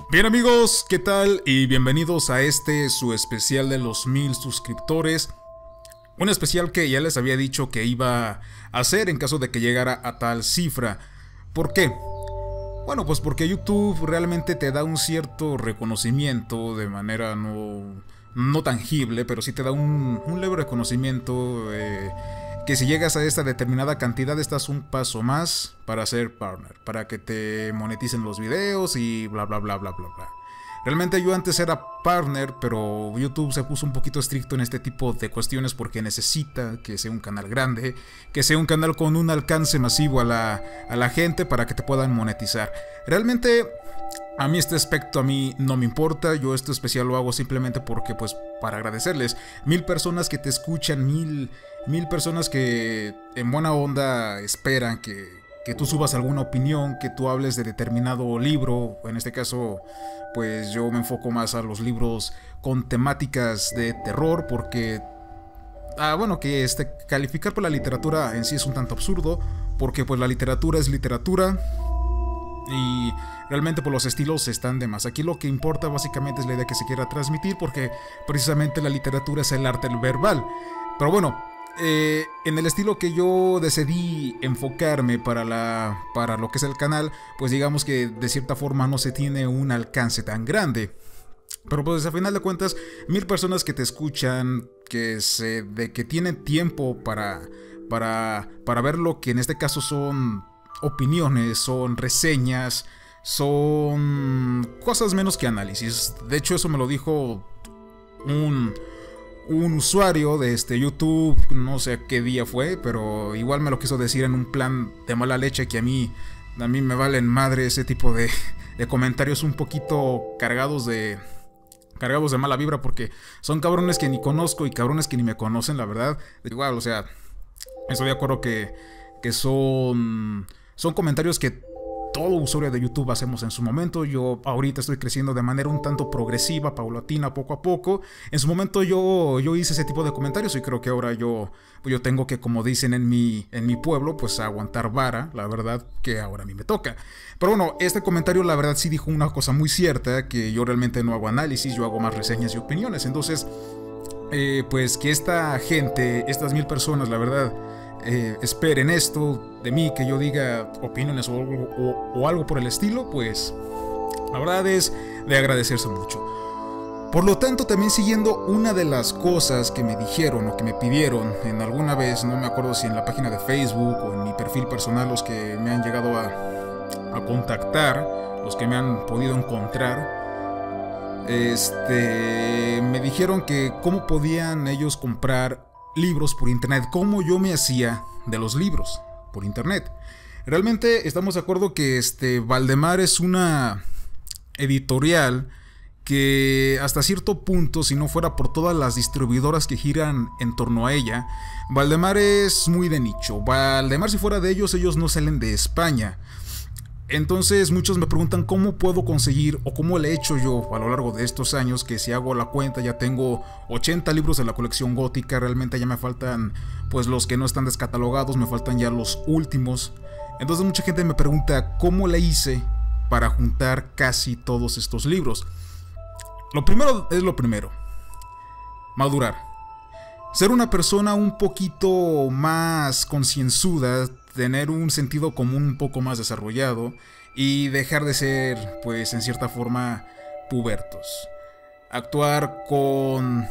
Bien amigos, ¿qué tal? Y bienvenidos a su especial de los 1000 suscriptores. Un especial que ya les había dicho que iba a hacer en caso de que llegara a tal cifra. ¿Por qué? Bueno, pues porque YouTube realmente te da un cierto reconocimiento de manera no tangible, pero sí te da un leve reconocimiento que si llegas a esta determinada cantidad estás un paso más para ser partner, para que te moneticen los videos y bla bla bla bla bla bla. Realmente yo antes era partner, pero YouTube se puso un poquito estricto en este tipo de cuestiones porque necesita que sea un canal grande, que sea un canal con un alcance masivo a la gente para que te puedan monetizar. Realmente a mí este aspecto a mí no me importa, yo este especial lo hago simplemente porque pues para agradecerles 1000 personas que te escuchan, mil personas que en buena onda esperan que tú subas alguna opinión, que tú hables de determinado libro. En este caso pues yo me enfoco más a los libros con temáticas de terror porque bueno, que calificar por la literatura en sí es un tanto absurdo porque pues la literatura es literatura y realmente por los estilos están de más. Aquí lo que importa básicamente es la idea que se quiera transmitir porque precisamente la literatura es el arte verbal. Pero bueno, en el estilo que yo decidí enfocarme para lo que es el canal, pues digamos que de cierta forma no se tiene un alcance tan grande. Pero pues a final de cuentas, 1000 personas que te escuchan, que tienen tiempo para ver lo que en este caso son opiniones, son reseñas, son cosas menos que análisis. De hecho eso me lo dijo un usuario de YouTube, no sé qué día fue, pero igual me lo quiso decir en un plan de mala leche que a mí me valen madre ese tipo de comentarios un poquito cargados de mala vibra porque son cabrones que ni conozco y cabrones que ni me conocen, la verdad. Igual, o sea, estoy de acuerdo que son comentarios que todo usuario de YouTube hacemos en su momento. Yo ahorita estoy creciendo de manera un tanto progresiva, paulatina, poco a poco. En su momento yo hice ese tipo de comentarios y creo que ahora yo tengo que, como dicen en mi pueblo, pues aguantar vara, la verdad que ahora a mí me toca. Pero bueno, este comentario la verdad sí dijo una cosa muy cierta, que yo realmente no hago análisis, yo hago más reseñas y opiniones. Entonces, pues que esta gente, estas 1000 personas, la verdad, esperen esto de mí, que yo diga opiniones o algo por el estilo, pues la verdad es de agradecerse mucho. Por lo tanto, también siguiendo una de las cosas que me dijeron o que me pidieron en alguna vez, no me acuerdo si en la página de Facebook o en mi perfil personal, los que me han llegado a contactar, los que me han podido encontrar, me dijeron que cómo podían ellos comprar libros por internet, cómo yo me hacía de los libros por internet. Realmente estamos de acuerdo que Valdemar es una editorial que hasta cierto punto, si no fuera por todas las distribuidoras que giran en torno a ella, Valdemar es muy de nicho. Valdemar, si fuera de ellos no salen de España. Entonces muchos me preguntan cómo puedo conseguir o cómo le he hecho yo a lo largo de estos años, que si hago la cuenta ya tengo 80 libros de la colección gótica, realmente ya me faltan pues los que no están descatalogados, me faltan ya los últimos. Entonces mucha gente me pregunta cómo le hice para juntar casi todos estos libros. Lo primero es lo primero, madurar. Ser una persona un poquito más concienzuda, tener un sentido común un poco más desarrollado y dejar de ser, pues en cierta forma, pubertos. Actuar con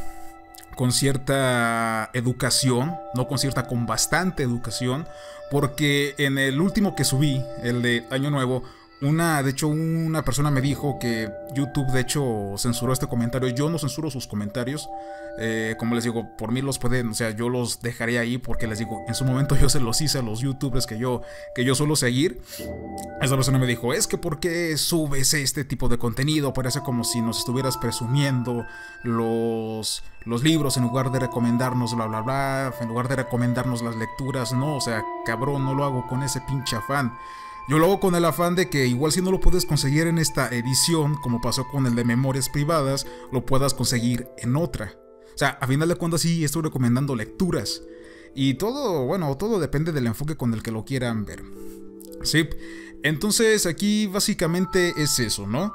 cierta educación, no con cierta, con bastante educación, porque en el último que subí, el de Año Nuevo, de hecho una persona me dijo que YouTube de hecho censuró este comentario. Yo no censuro sus comentarios, como les digo, por mí los pueden, o sea, yo los dejaría ahí porque les digo, en su momento yo se los hice a los youtubers que yo suelo seguir. Esa persona me dijo, es que ¿por qué subes este tipo de contenido? Parece como si nos estuvieras presumiendo los libros en lugar de recomendarnos bla bla bla, en lugar de recomendarnos las lecturas. No, o sea, cabrón, no lo hago con ese pinche afán. Yo lo hago con el afán de que igual si no lo puedes conseguir en esta edición, como pasó con el de Memorias Privadas, lo puedas conseguir en otra. O sea, a final de cuentas sí estoy recomendando lecturas. Y todo, bueno, todo depende del enfoque con el que lo quieran ver. Sí, entonces aquí básicamente es eso, ¿no?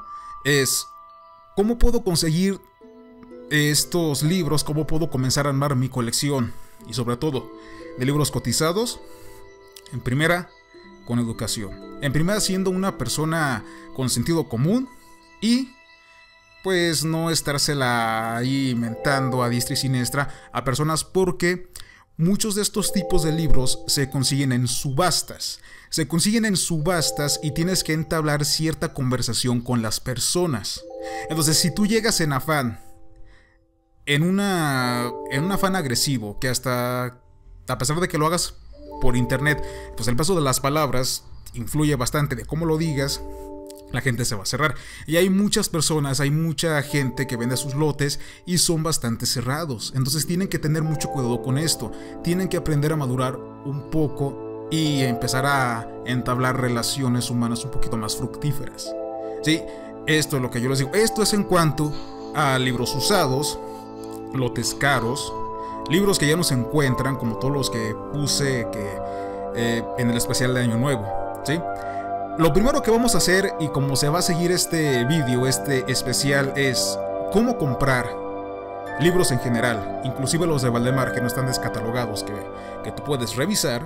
es cómo puedo conseguir estos libros, cómo puedo comenzar a armar mi colección y sobre todo de libros cotizados. En primera, con educación. En primera, siendo una persona con sentido común y pues no estársela ahí inventando a diestra y siniestra a personas, porque muchos de estos tipos de libros se consiguen en subastas. Se consiguen en subastas y tienes que entablar cierta conversación con las personas. Entonces, si tú llegas en afán, en un afán agresivo, que hasta, a pesar de que lo hagas por internet, pues el peso de las palabras influye bastante de cómo lo digas, la gente se va a cerrar. Y hay muchas personas, hay mucha gente que vende sus lotes y son bastante cerrados. Entonces tienen que tener mucho cuidado con esto. Tienen que aprender a madurar un poco y empezar a entablar relaciones humanas un poquito más fructíferas. Sí, esto es lo que yo les digo. Esto es en cuanto a libros usados, lotes caros, libros que ya no se encuentran, como todos los que puse en el especial de Año Nuevo. ¿Sí? Lo primero que vamos a hacer, y como se va a seguir este vídeo, este especial, es cómo comprar libros en general, inclusive los de Valdemar que no están descatalogados, que tú puedes revisar.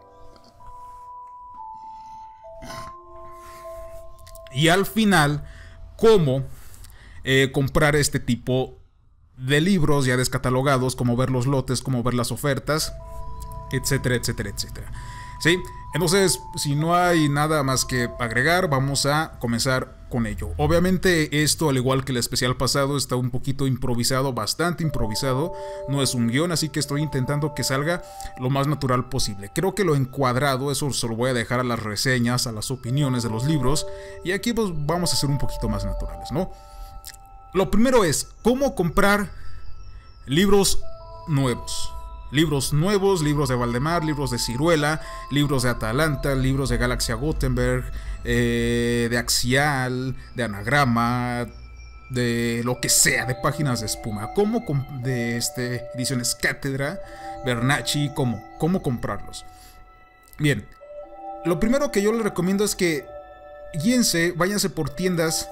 Y al final, cómo comprar este tipo de libros ya descatalogados, cómo ver los lotes, cómo ver las ofertas, etcétera, etcétera, etcétera. ¿Sí? Entonces, si no hay nada más que agregar, vamos a comenzar con ello. Obviamente esto, al igual que el especial pasado, está un poquito improvisado, bastante improvisado. No es un guión, así que estoy intentando que salga lo más natural posible. Creo que lo encuadrado, eso se lo voy a dejar a las reseñas, a las opiniones de los libros. Y aquí pues vamos a ser un poquito más naturales, ¿no? Lo primero es, ¿cómo comprar libros nuevos? Libros nuevos, libros de Valdemar, libros de Ciruela, libros de Atalanta, libros de Galaxia Gutenberg, de Axial, de Anagrama, de lo que sea, de Páginas de Espuma. ¿Cómo de ediciones Cátedra, Bernacchi, cómo comprarlos? Bien, lo primero que yo les recomiendo es que váyanse por tiendas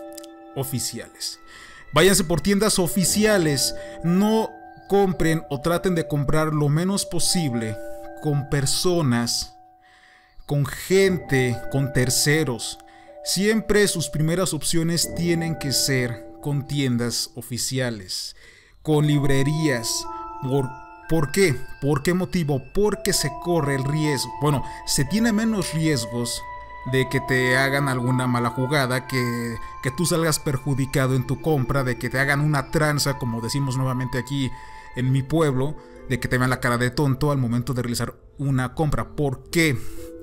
oficiales. Váyanse por tiendas oficiales, no compren o traten de comprar lo menos posible con personas, con gente, con terceros. Siempre sus primeras opciones tienen que ser con tiendas oficiales, con librerías. ¿Por qué? ¿Por qué motivo? Porque se corre el riesgo. Bueno, se tiene menos riesgos de que te hagan alguna mala jugada, que tú salgas perjudicado en tu compra, de que te hagan una tranza, como decimos nuevamente aquí en mi pueblo, de que te vean la cara de tonto al momento de realizar una compra. ¿Por qué?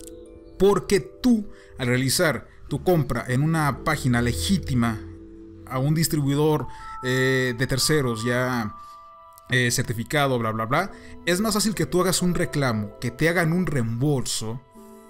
Porque tú, al realizar tu compra en una página legítima, a un distribuidor de terceros ya certificado, bla bla bla, es más fácil que tú hagas un reclamo, que te hagan un reembolso,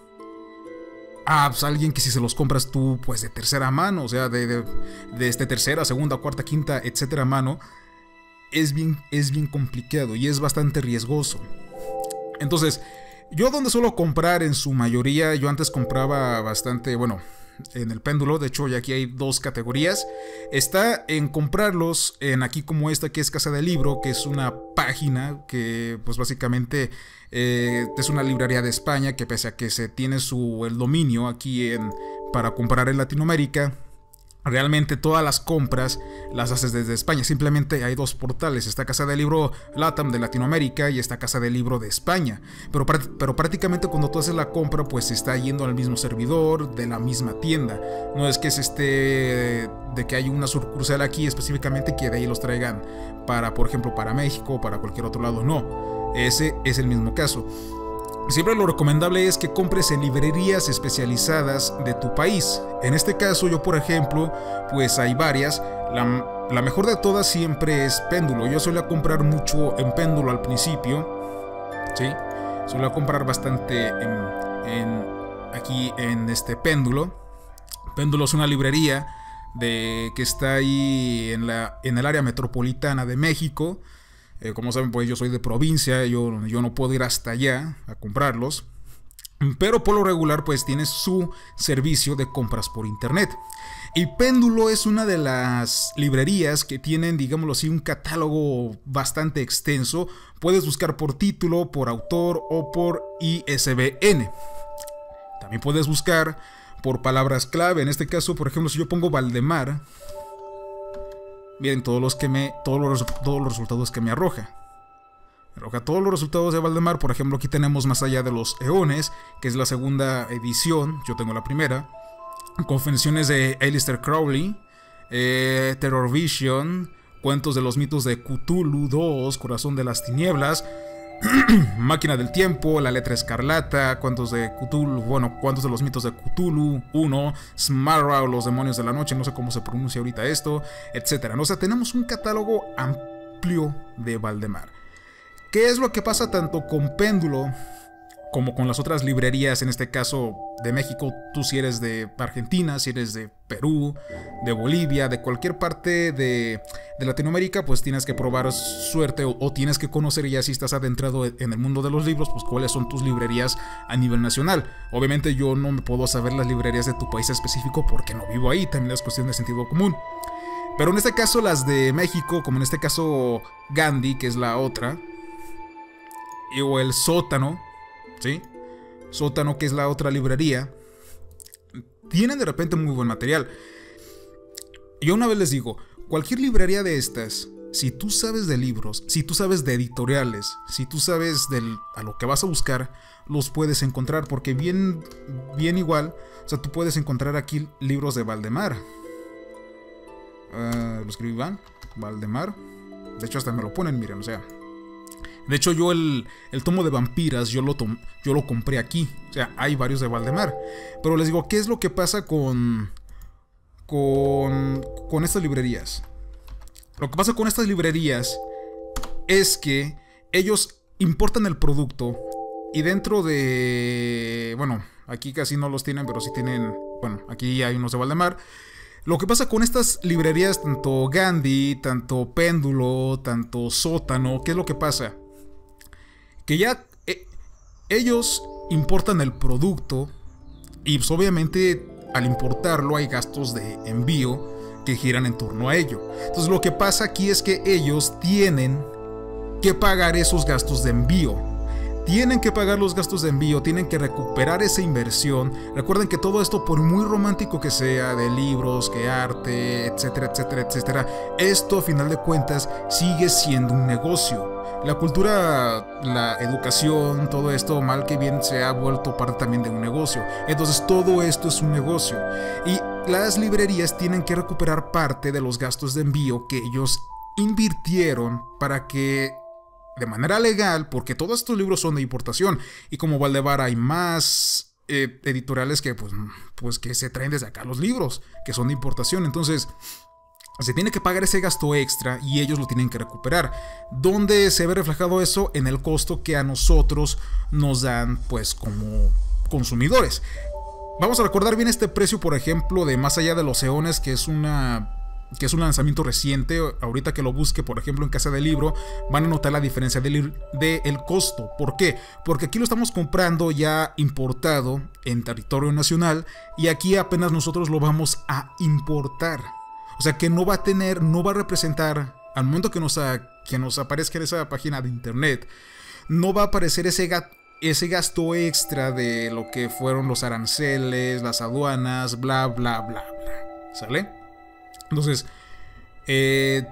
pues alguien que si se los compras tú pues de tercera mano, o sea de tercera, segunda, cuarta, quinta, etcétera mano, es bien complicado y es bastante riesgoso. Entonces, yo donde suelo comprar en su mayoría, yo antes compraba bastante, bueno, en el péndulo. De hecho, ya aquí hay dos categorías. Está en comprarlos en aquí como esta, que es Casa del Libro, que es una página que pues básicamente es una librería de España, que pese a que se tiene el dominio aquí para comprar en Latinoamérica, realmente todas las compras las haces desde España. Simplemente hay dos portales. Está Casa del Libro LATAM de Latinoamérica y está Casa del Libro de España. Pero prácticamente cuando tú haces la compra, pues se está yendo al mismo servidor de la misma tienda. No es que de que hay una sucursal aquí específicamente que de ahí los traigan por ejemplo, para México o para cualquier otro lado. No, ese es el mismo caso. Siempre lo recomendable es que compres en librerías especializadas de tu país. En este caso, yo por ejemplo, pues hay varias. La mejor de todas siempre es Péndulo. Yo solía comprar mucho en Péndulo al principio, ¿sí? Solía comprar bastante aquí en este Péndulo. Péndulo es una librería que está ahí en el área metropolitana de México. Como saben, pues yo soy de provincia, yo no puedo ir hasta allá a comprarlos. pero por lo regular pues tiene su servicio de compras por internet. Y Péndulo es una de las librerías que tienen, digámoslo así, un catálogo bastante extenso. Puedes buscar por título, por autor o por ISBN. También puedes buscar por palabras clave. En este caso, por ejemplo, si yo pongo Valdemar, miren todos los resultados que me arroja. Arroja todos los resultados de Valdemar. Por ejemplo, aquí tenemos Más allá de los eones, que es la segunda edición. Yo tengo la primera. Confesiones de Aleister Crowley, Terror Vision, Cuentos de los mitos de Cthulhu 2, Corazón de las tinieblas, Máquina del tiempo, La letra escarlata, Cuentos de Cthulhu, Cuentos de los mitos de Cthulhu 1, Smarra o los demonios de la noche, no sé cómo se pronuncia ahorita esto, etcétera. O sea, tenemos un catálogo amplio de Valdemar. ¿Qué es lo que pasa tanto con Péndulo como con las otras librerías, en este caso de México? Tú si eres de Argentina, si eres de Perú, de Bolivia, de cualquier parte de Latinoamérica, pues tienes que probar suerte o tienes que conocer, ya si estás adentrado en el mundo de los libros, pues cuáles son tus librerías a nivel nacional. Obviamente yo no me puedo saber las librerías de tu país específico porque no vivo ahí, también es cuestión de sentido común. Pero en este caso las de México, como en este caso Gandhi, que es la otra, o el Sótano, ¿sí? Sótano, que es la otra librería, tienen de repente muy buen material. Yo una vez les digo, cualquier librería de estas, si tú sabes de libros, si tú sabes de editoriales, si tú sabes a lo que vas a buscar, los puedes encontrar, porque bien igual, o sea, tú puedes encontrar aquí libros de Valdemar. Lo escribí Valdemar. De hecho hasta me lo ponen, miren, o sea. De hecho yo el tomo de vampiras yo lo compré aquí. O sea, hay varios de Valdemar. Pero les digo, ¿qué es lo que pasa con estas librerías? Lo que pasa con estas librerías es que ellos importan el producto y dentro de... Bueno, aquí casi no los tienen, pero sí tienen... Bueno, aquí hay unos de Valdemar. Lo que pasa con estas librerías, tanto Gandhi, tanto Péndulo, tanto Sótano, ¿qué es lo que pasa? Que ya ellos importan el producto y pues obviamente al importarlo hay gastos de envío que giran en torno a ello. Entonces lo que pasa aquí es que ellos tienen que pagar esos gastos de envío. Tienen que pagar los gastos de envío, tienen que recuperar esa inversión. Recuerden que todo esto, por muy romántico que sea, de libros, que arte, etcétera, etcétera, etcétera, esto a final de cuentas sigue siendo un negocio. La cultura, la educación, todo esto, mal que bien, se ha vuelto parte también de un negocio. Entonces todo esto es un negocio. Y las librerías tienen que recuperar parte de los gastos de envío que ellos invirtieron para que, de manera legal, porque todos estos libros son de importación, y como Valdemar hay más editoriales que pues que se traen desde acá los libros que son de importación, entonces se tiene que pagar ese gasto extra y ellos lo tienen que recuperar. ¿Dónde se ve reflejado eso? En el costo que a nosotros nos dan pues como consumidores. Vamos a recordar bien este precio, por ejemplo, de Más allá de los eones, que es un lanzamiento reciente. Ahorita que lo busque, por ejemplo, en Casa del Libro, van a notar la diferencia del costo. ¿Por qué? Porque aquí lo estamos comprando ya importado en territorio nacional y aquí apenas nosotros lo vamos a importar. O sea que no va a representar, al momento que nos aparezca en esa página de internet, no va a aparecer ese gasto extra de lo que fueron los aranceles, las aduanas, bla, bla, bla, bla. ¿Sale? Entonces, es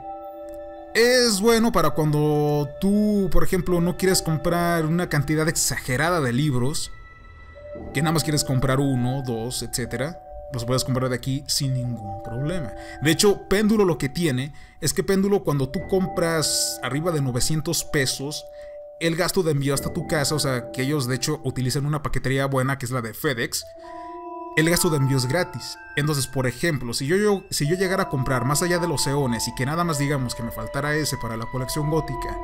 bueno para cuando tú, por ejemplo, no quieres comprar una cantidad exagerada de libros, que nada más quieres comprar 1, 2, etcétera. Los puedes comprar de aquí sin ningún problema. De hecho, Péndulo lo que tiene es que Péndulo, cuando tú compras arriba de 900 pesos, el gasto de envío hasta tu casa, o sea, que ellos de hecho utilizan una paquetería buena que es la de FedEx, el gasto de envío es gratis. Entonces, por ejemplo, si yo llegara a comprar Más allá de los eones y que nada más digamos que me faltara ese para la colección gótica,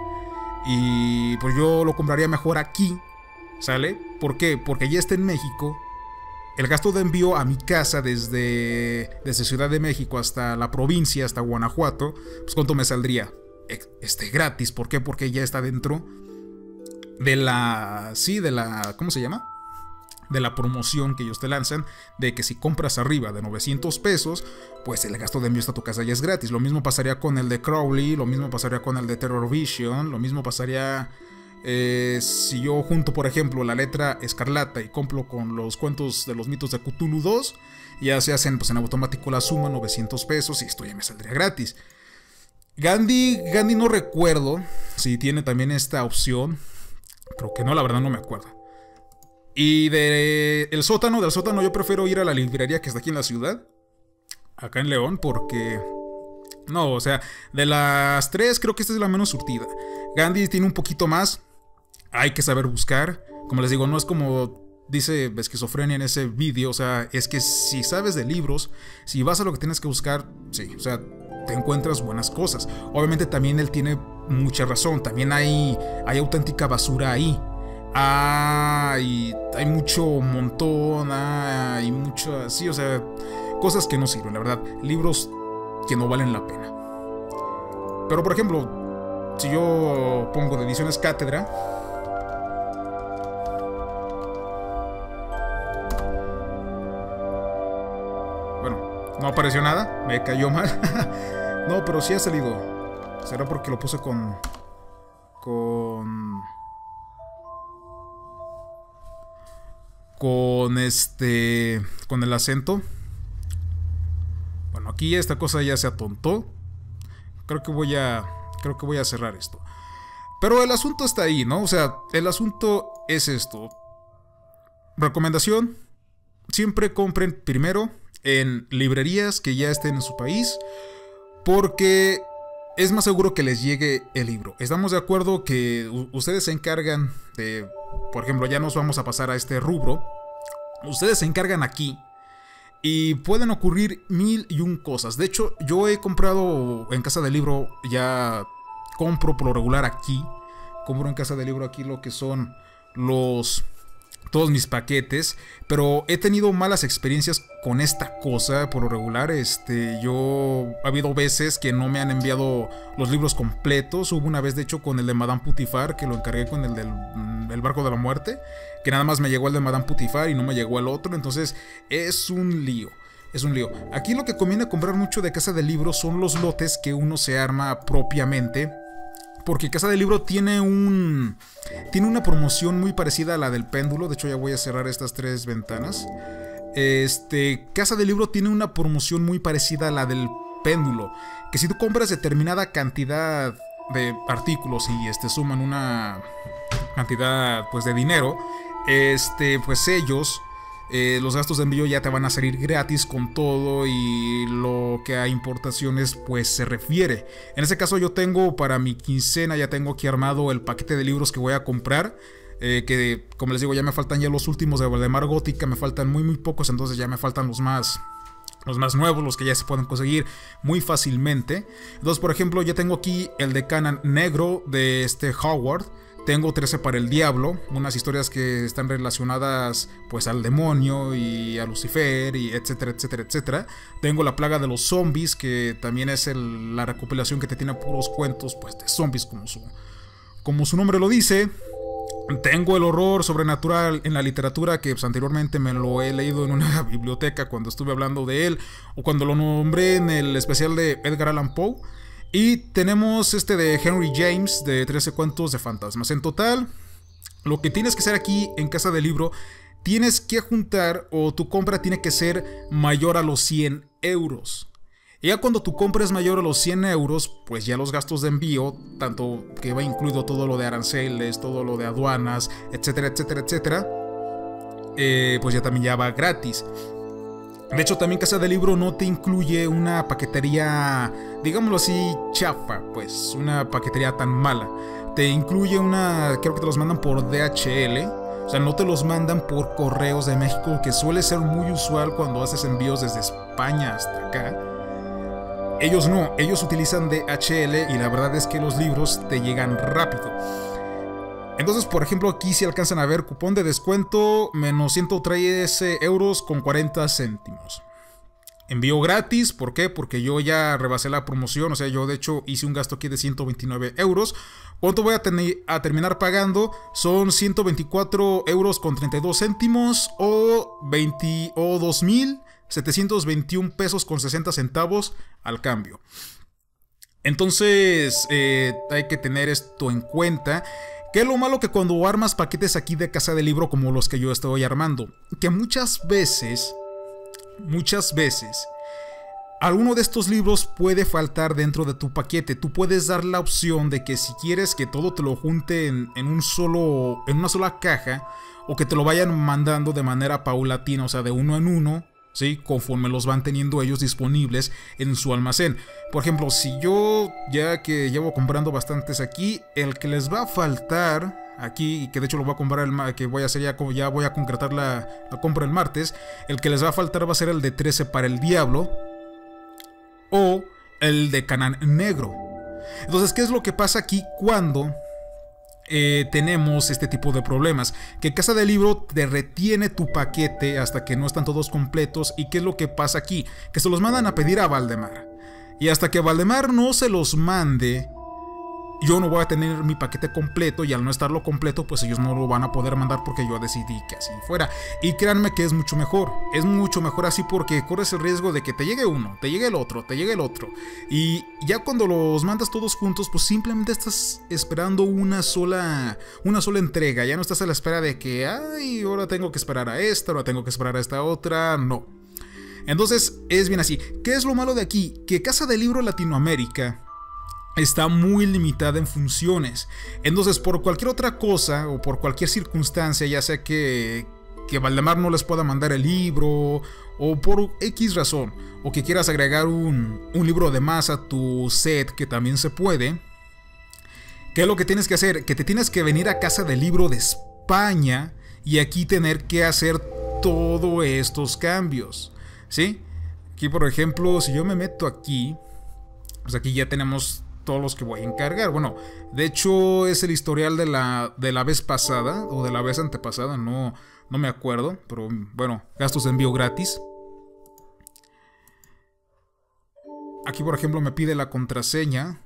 y pues yo lo compraría mejor aquí, ¿sale? ¿Por qué? Porque ya está en México. El gasto de envío a mi casa desde Ciudad de México hasta la provincia, hasta Guanajuato, pues ¿cuánto me saldría? Gratis. ¿Por qué? Porque ya está dentro de la... ¿cómo se llama? de la promoción que ellos te lanzan, de que si compras arriba de 900 pesos, pues el gasto de envío hasta tu casa ya es gratis. Lo mismo pasaría con el de Crowley, lo mismo pasaría con el de Terror Vision, lo mismo pasaría si yo junto, por ejemplo, la letra Escarlata y compro con los cuentos de los mitos de Cthulhu 2, ya se hacen pues en automático la suma, 900 pesos, y esto ya me saldría gratis. Gandhi no recuerdo si tiene también esta opción. Creo que no, la verdad no me acuerdo. Y del sótano yo prefiero ir a la librería que está aquí en la ciudad, acá en León, porque... no, o sea, de las tres creo que esta es la menos surtida. Gandhi tiene un poquito más, hay que saber buscar. Como les digo, no es como dice Esquizofrenia en ese vídeo, o sea, es que si sabes de libros, si vas a lo que tienes que buscar, sí, o sea, te encuentras buenas cosas. Obviamente también él tiene mucha razón, también hay auténtica basura ahí. Hay mucho montón, hay mucho, sí, o sea, cosas que no sirven, la verdad, libros que no valen la pena. Pero por ejemplo, si yo pongo de Ediciones Cátedra, bueno, no apareció nada, me cayó mal. No, pero sí ha salido. Será porque lo puse con el acento. Bueno, aquí esta cosa ya se atontó. Creo que voy a cerrar esto. Pero el asunto está ahí, ¿no? O sea, el asunto es esto. Recomendación: siempre compren primero en librerías que ya estén en su país, porque es más seguro que les llegue el libro. Estamos de acuerdo que ustedes se encargan de, por ejemplo, ya nos vamos a pasar a este rubro. Ustedes se encargan aquí y pueden ocurrir 1001 cosas. De hecho, yo he comprado en Casa del Libro, ya compro por lo regular aquí. Compro en Casa del Libro aquí lo que son todos mis paquetes, pero he tenido malas experiencias con esta cosa por lo regular. Ha habido veces que no me han enviado los libros completos. Hubo una vez, de hecho, con el de Madame Putifar, que lo encargué con el del Barco de la Muerte, que nada más me llegó el de Madame Putifar y no me llegó el otro. Entonces es un lío. Aquí lo que conviene comprar mucho de Casa del Libro son los lotes que uno se arma propiamente, porque Casa del Libro tiene una promoción muy parecida a la del péndulo. De hecho, ya voy a cerrar estas 3 ventanas. Casa del Libro tiene una promoción muy parecida a la del péndulo, que si tú compras determinada cantidad de artículos y suman una cantidad pues de dinero, pues ellos, los gastos de envío ya te van a salir gratis con todo, y lo que a importaciones pues se refiere. En este caso yo tengo para mi quincena, ya tengo aquí armado el paquete de libros que voy a comprar, que como les digo, ya me faltan ya los últimos de Valdemar Gótica, me faltan muy pocos, entonces ya me faltan los más nuevos, los que ya se pueden conseguir muy fácilmente. Entonces, por ejemplo, ya tengo aquí el de Canon negro de Howard. Tengo 13 para el Diablo, unas historias que están relacionadas pues al demonio y a Lucifer y etcétera. Tengo La Plaga de los Zombies, que también es la recopilación que te tiene puros cuentos pues de zombies, como su nombre lo dice. Tengo El Horror Sobrenatural en la Literatura, que pues, anteriormente me lo he leído en una biblioteca cuando estuve hablando de él, o cuando lo nombré en el especial de Edgar Allan Poe. Y tenemos de Henry James, de 13 cuentos de fantasmas. En total, lo que tienes que hacer aquí en Casa del Libro, tienes que juntar, o tu compra tiene que ser mayor a los 100 euros. Y ya cuando tu compra es mayor a los 100 euros, pues ya los gastos de envío, tanto que va incluido todo lo de aranceles, todo lo de aduanas, etcétera, pues ya también ya va gratis. De hecho, también Casa del Libro no te incluye una paquetería, digámoslo así, chafa, pues una paquetería tan mala. Te incluye creo que te los mandan por DHL, o sea, no te los mandan por correos de México, que suele ser muy usual cuando haces envíos desde España hasta acá. Ellos no, ellos utilizan DHL, y la verdad es que los libros te llegan rápido. Entonces, por ejemplo, aquí si alcanzan a ver, cupón de descuento menos 113 euros con 40 céntimos. Envío gratis, ¿por qué? Porque yo ya rebasé la promoción, o sea, yo de hecho hice un gasto aquí de 129 euros. ¿Cuánto voy a terminar pagando? Son 124 euros con 32 céntimos o 2.721 pesos con 60 centavos al cambio. Entonces, hay que tener esto en cuenta. ¿Qué es lo malo? Que cuando armas paquetes aquí de Casa del Libro como los que yo estoy armando, que muchas veces, alguno de estos libros puede faltar dentro de tu paquete. Tú puedes dar la opción de que si quieres que todo te lo junte en una sola caja, o que te lo vayan mandando de manera paulatina, o sea, de uno en uno, ¿sí? Conforme los van teniendo ellos disponibles en su almacén. Por ejemplo, si yo, ya que llevo comprando bastantes aquí, el que les va a faltar aquí, que de hecho lo voy a comprar que voy a hacer ya voy a concretar la compra el martes, el que les va a faltar va a ser el de 13 para el Diablo o el de Canaán Negro. Entonces, ¿qué es lo que pasa aquí cuando tenemos este tipo de problemas? Que Casa del Libro te retiene tu paquete hasta que no están todos completos. ¿Y qué es lo que pasa aquí? Que se los mandan a pedir a Valdemar, y hasta que Valdemar no se los mande, yo no voy a tener mi paquete completo, y al no estarlo completo, pues ellos no lo van a poder mandar porque yo decidí que así fuera. Y créanme que es mucho mejor así, porque corres el riesgo de que te llegue uno, te llegue el otro, y ya cuando los mandas todos juntos, pues simplemente estás esperando una sola entrega. Ya no estás a la espera de que, ay, ahora tengo que esperar a esta, ahora tengo que esperar a esta otra, no. Entonces es bien así. ¿Qué es lo malo de aquí? Que Casa del Libro Latinoamérica está muy limitada en funciones. Entonces, por cualquier otra cosa o por cualquier circunstancia, ya sea que Valdemar no les pueda mandar el libro, o por X razón, o que quieras agregar un libro de más a tu set, que también se puede, ¿qué es lo que tienes que hacer? Que te tienes que venir a Casa del Libro de España y aquí tener que hacer todos estos cambios, ¿sí? Aquí, por ejemplo, si yo me meto aquí, pues aquí ya tenemos todos los que voy a encargar. Bueno, de hecho es el historial de la vez pasada o de la vez antepasada, no me acuerdo, pero bueno, gastos de envío gratis. Aquí, por ejemplo, me pide la contraseña.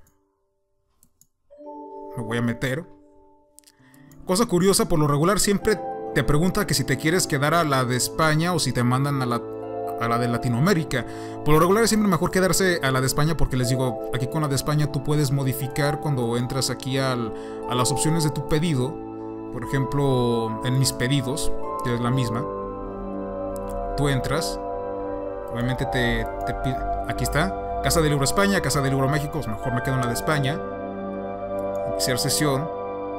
Me voy a meter. Cosa curiosa, por lo regular siempre te pregunta que si te quieres quedar a la de España o si te mandan a la de Latinoamérica. Por lo regular es siempre mejor quedarse a la de España, porque les digo, aquí con la de España tú puedes modificar cuando entras aquí a las opciones de tu pedido. Por ejemplo, en mis pedidos, que es la misma, tú entras, obviamente te pide, aquí está, Casa del Libro España, Casa del Libro México, pues mejor me quedo en la de España. Iniciar sesión.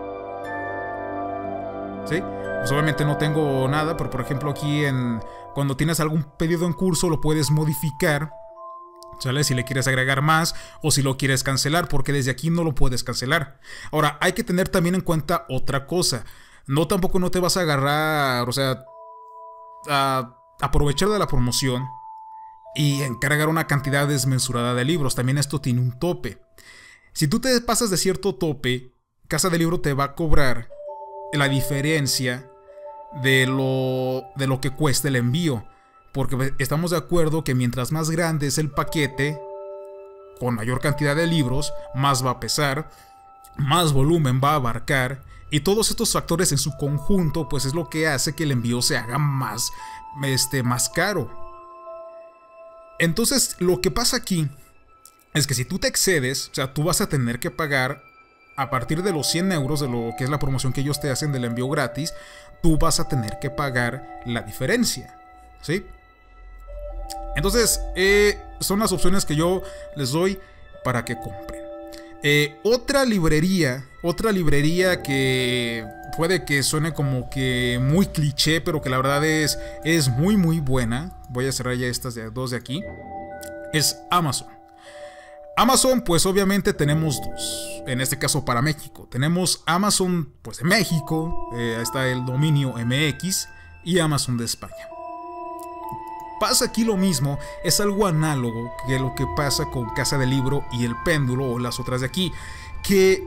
¿Sí? Pues obviamente no tengo nada, pero por ejemplo aquí cuando tienes algún pedido en curso lo puedes modificar, ¿sale? Si le quieres agregar más o si lo quieres cancelar, porque desde aquí no lo puedes cancelar. Ahora, hay que tener también en cuenta otra cosa. Tampoco no te vas a agarrar, o sea, a aprovechar de la promoción y encargar una cantidad desmesurada de libros. También esto tiene un tope. Si tú te pasas de cierto tope, Casa del Libro te va a cobrar la diferencia de lo que cuesta el envío, porque estamos de acuerdo que mientras más grande es el paquete, con mayor cantidad de libros, más va a pesar, más volumen va a abarcar, y todos estos factores en su conjunto pues es lo que hace que el envío se haga más caro. Entonces lo que pasa aquí es que si tú te excedes, o sea, tú vas a tener que pagar a partir de los 100 euros de lo que es la promoción que ellos te hacen del envío gratis. Tú vas a tener que pagar la diferencia, ¿sí? Entonces, son las opciones que yo les doy para que compren. Otra librería que puede que suene como que muy cliché, pero que la verdad es muy muy buena. Voy a cerrar ya estas dos de aquí. Es Amazon. Amazon, pues obviamente tenemos dos. En este caso para México. Tenemos Amazon, pues de México. Está el dominio MX. Y Amazon de España. Pasa aquí lo mismo. Es algo análogo que lo que pasa con Casa del Libro y El Péndulo o las otras de aquí. Que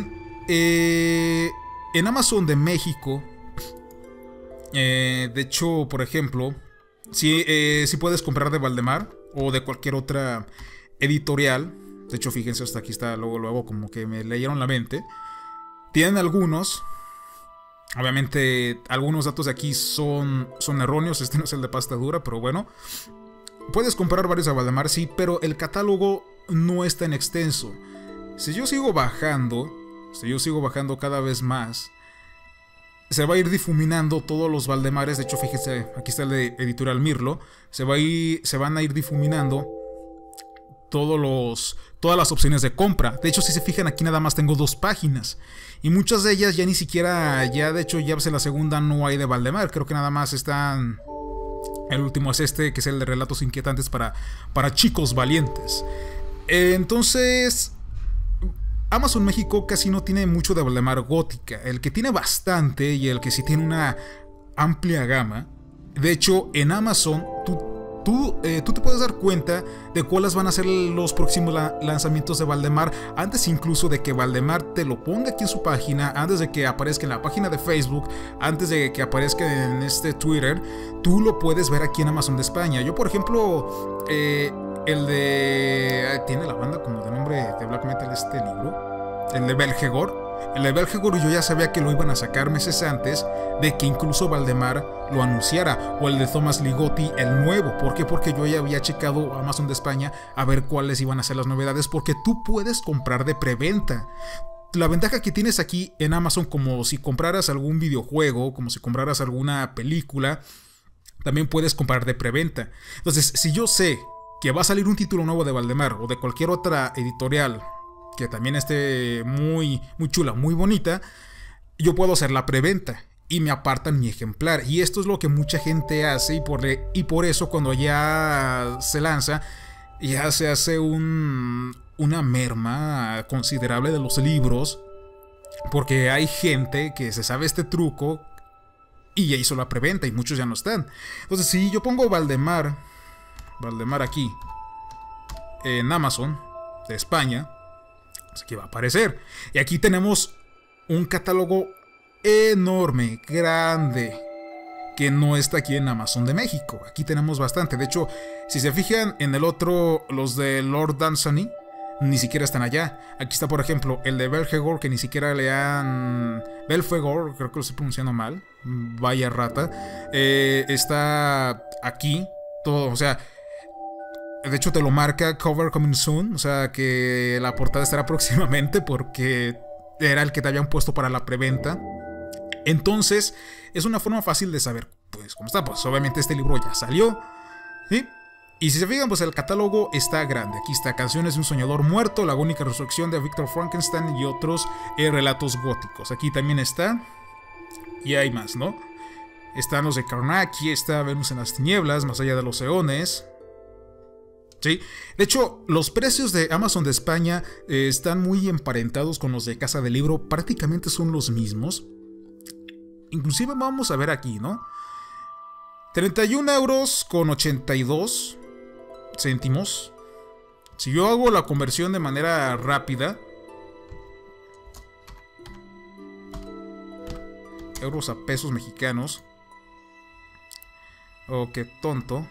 en Amazon de México, de hecho, por ejemplo, si puedes comprar de Valdemar. o de cualquier otra editorial. De hecho, fíjense, hasta aquí está, luego como que me leyeron la mente. Tienen algunos. Obviamente, algunos datos de aquí son erróneos. Este no es el de pasta dura, pero bueno. Puedes comprar varios de Valdemar, sí, pero el catálogo no es tan extenso. Si yo sigo bajando cada vez más, se va a ir difuminando todos los Valdemares. De hecho, fíjense, aquí está el de Editorial Mirlo. Se van a ir difuminando todas las opciones de compra. De hecho, si se fijan, aquí nada más tengo 2 páginas. Y muchas de ellas ya ni siquiera, de hecho, ya en la segunda no hay de Valdemar. Creo que nada más están... El último es este, que es el de Relatos Inquietantes para chicos valientes. Entonces, Amazon México casi no tiene mucho de Valdemar gótica. El que tiene bastante y el que sí tiene una amplia gama. De hecho, en Amazon tú te puedes dar cuenta de cuáles van a ser los próximos lanzamientos de Valdemar antes incluso de que Valdemar te lo ponga aquí en su página, antes de que aparezca en la página de Facebook, antes de que aparezca en este Twitter. Tú lo puedes ver aquí en Amazon de España. Yo, por ejemplo, el de... tiene la banda como de nombre de black metal este libro, el de Belgegor. El de Belgegor yo ya sabía que lo iban a sacar meses antes de que incluso Valdemar lo anunciara. O el de Thomas Ligotti, el nuevo. ¿Por qué? Porque yo ya había checado Amazon de España a ver cuáles iban a ser las novedades, porque tú puedes comprar de preventa. La ventaja que tienes aquí en Amazon, como si compraras algún videojuego, como si compraras alguna película, también puedes comprar de preventa. Entonces, si yo sé que va a salir un título nuevo de Valdemar o de cualquier otra editorial que también esté muy chula, muy bonita, yo puedo hacer la preventa y me apartan mi ejemplar. Y esto es lo que mucha gente hace, y por eso cuando ya se lanza, ya se hace una merma considerable de los libros, porque hay gente que se sabe este truco y ya hizo la preventa y muchos ya no están. Entonces, si yo pongo Valdemar aquí en Amazon de España, pues aquí va a aparecer. Y aquí tenemos un catálogo enorme, grande, que no está aquí en Amazon de México. Aquí tenemos bastante. De hecho, si se fijan en el otro, los de Lord Dunsany ni siquiera están allá. Aquí está, por ejemplo, el de Belgegor, que ni siquiera le han... Belfegor, creo que lo estoy pronunciando mal. Vaya rata. Está aquí todo, o sea... De hecho te lo marca Cover Coming Soon, o sea que la portada estará próximamente porque era el que te habían puesto para la preventa. Entonces es una forma fácil de saber pues cómo está. Pues obviamente este libro ya salió, ¿sí? Y si se fijan, pues el catálogo está grande. Aquí está Canciones de un soñador muerto, La agónica resurrección de Victor Frankenstein y otros relatos góticos. Aquí también está, y hay más, ¿no? Están los de Karnaki, está Venus en las tinieblas, Más allá de los eones. Sí, de hecho, los precios de Amazon de España están muy emparentados con los de Casa del Libro, prácticamente son los mismos. Inclusive vamos a ver aquí, ¿no? 31 euros con 82 céntimos. Si yo hago la conversión de manera rápida, euros a pesos mexicanos. Oh, qué tonto.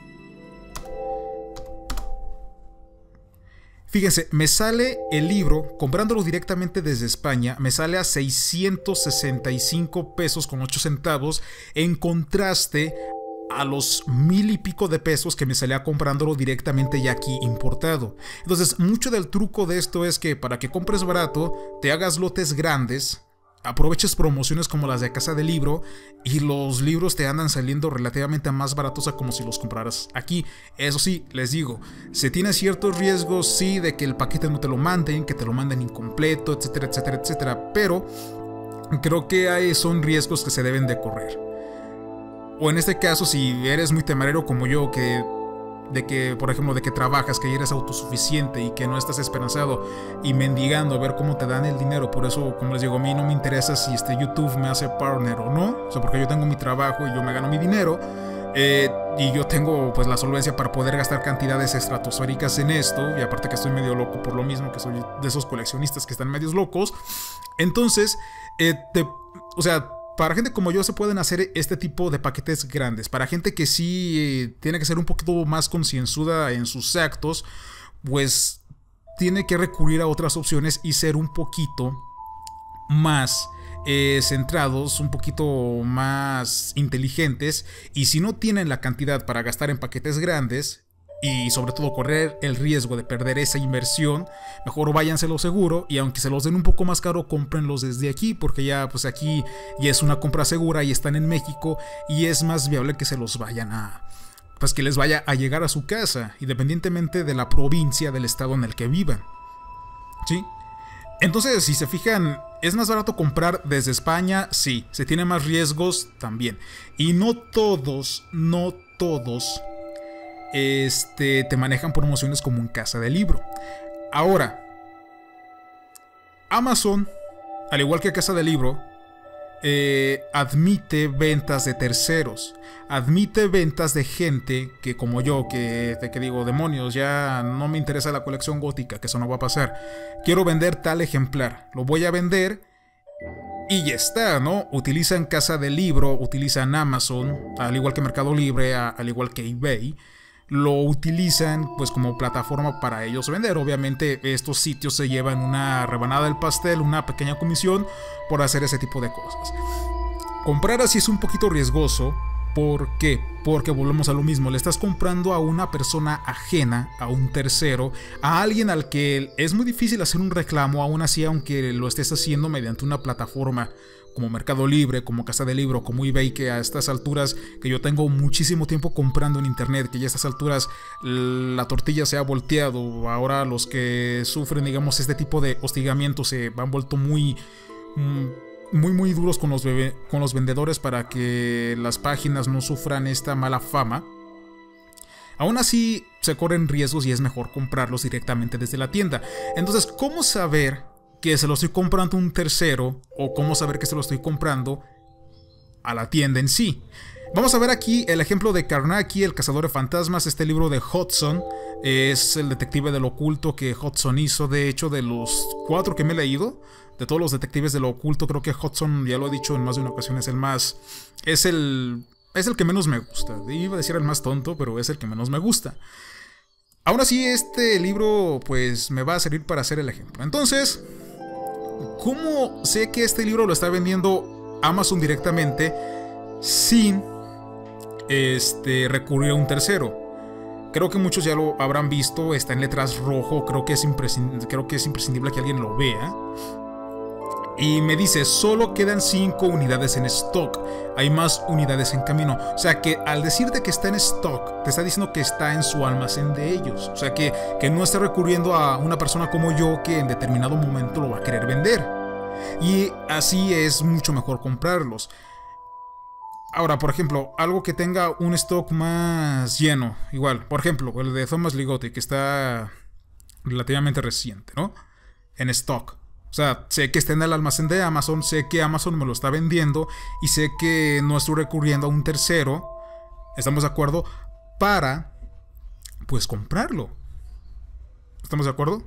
Fíjense, me sale el libro, comprándolo directamente desde España, me sale a 665 pesos con 8 centavos, en contraste a los 1000 y pico de pesos que me salía comprándolo directamente ya aquí importado. Entonces, mucho del truco de esto es que para que compres barato, te hagas lotes grandes, aproveches promociones como las de Casa del Libro y los libros te andan saliendo relativamente más baratos a como si los compraras aquí. Eso sí, les digo, se tiene ciertos riesgos, sí, de que el paquete no te lo manden, que te lo manden incompleto, etcétera, etcétera, etcétera, pero creo que son riesgos que se deben de correr. O en este caso, si eres muy temerario como yo, por ejemplo, de que trabajas, que eres autosuficiente y que no estás esperanzado y mendigando a ver cómo te dan el dinero. Por eso, como les digo, a mí no me interesa si YouTube me hace partner o no, o sea, porque yo tengo mi trabajo y yo me gano mi dinero, y yo tengo pues la solvencia para poder gastar cantidades estratosféricas en esto, y aparte que estoy medio loco por lo mismo, que soy de esos coleccionistas que están medios locos. Entonces, o sea, para gente como yo se pueden hacer este tipo de paquetes grandes. Para gente que sí tiene que ser un poquito más concienzuda en sus actos, pues tiene que recurrir a otras opciones y ser un poquito más centrados, un poquito más inteligentes. Y si no tienen la cantidad para gastar en paquetes grandes, y sobre todo correr el riesgo de perder esa inversión, mejor váyanselo seguro, y aunque se los den un poco más caro, cómprenlos desde aquí, porque ya pues aquí ya es una compra segura y están en México, y es más viable que se los vayan a, pues que les vaya a llegar a su casa, independientemente de la provincia, del estado en el que vivan. ¿Sí? Entonces, si se fijan, ¿es más barato comprar desde España? Sí. ¿Se tiene más riesgos? También. Y no todos te manejan promociones como en Casa de Libro. Ahora, Amazon, al igual que Casa de Libro, admite ventas de terceros. Admite ventas de gente que, como yo, que digo, demonios, ya no me interesa la colección gótica, que eso no va a pasar. Quiero vender tal ejemplar, lo voy a vender y ya está, ¿no? Utilizan Casa de Libro, utilizan Amazon, al igual que Mercado Libre, al igual que eBay. Lo utilizan pues como plataforma para ellos vender. Obviamente estos sitios se llevan una rebanada del pastel, una pequeña comisión por hacer ese tipo de cosas. Comprar así es un poquito riesgoso. ¿Por qué? Porque volvemos a lo mismo. Le estás comprando a una persona ajena, a un tercero, a alguien al que es muy difícil hacer un reclamo, aún así, aunque lo estés haciendo mediante una plataforma como Mercado Libre, como Casa de Libro, como eBay, que a estas alturas, que yo tengo muchísimo tiempo comprando en internet, que ya a estas alturas la tortilla se ha volteado. Ahora los que sufren, digamos, este tipo de hostigamiento se han vuelto muy duros con los vendedores para que las páginas no sufran esta mala fama. Aún así se corren riesgos y es mejor comprarlos directamente desde la tienda. Entonces, ¿cómo saber que se lo estoy comprando a un tercero, o cómo saber que se lo estoy comprando a la tienda en sí? Vamos a ver aquí el ejemplo de Carnacki, el cazador de fantasmas, este libro de Hudson. Es el detective de lo oculto que Hudson hizo. De hecho, de los 4 que me he leído, de todos los detectives de lo oculto, creo que Hudson, ya lo he dicho en más de una ocasión, es el que menos me gusta. Iba a decir el más tonto, pero es el que menos me gusta. Aún así, este libro pues me va a servir para hacer el ejemplo. Entonces, ¿cómo sé que este libro lo está vendiendo Amazon directamente sin recurrir a un tercero? Creo que muchos ya lo habrán visto, está en letras rojo, creo que es imprescindible que alguien lo vea. Y me dice, solo quedan 5 unidades en stock, hay más unidades en camino. O sea que al decirte que está en stock, te está diciendo que está en su almacén de ellos. O sea que no está recurriendo a una persona como yo que en determinado momento lo va a querer vender. Y así es mucho mejor comprarlos. Ahora, por ejemplo, algo que tenga un stock más lleno, igual, por ejemplo, el de Thomas Ligotti, que está relativamente reciente, ¿no? En stock. O sea, sé que está en el almacén de Amazon, sé que Amazon me lo está vendiendo y sé que no estoy recurriendo a un tercero, ¿estamos de acuerdo? Para, pues, comprarlo. ¿Estamos de acuerdo?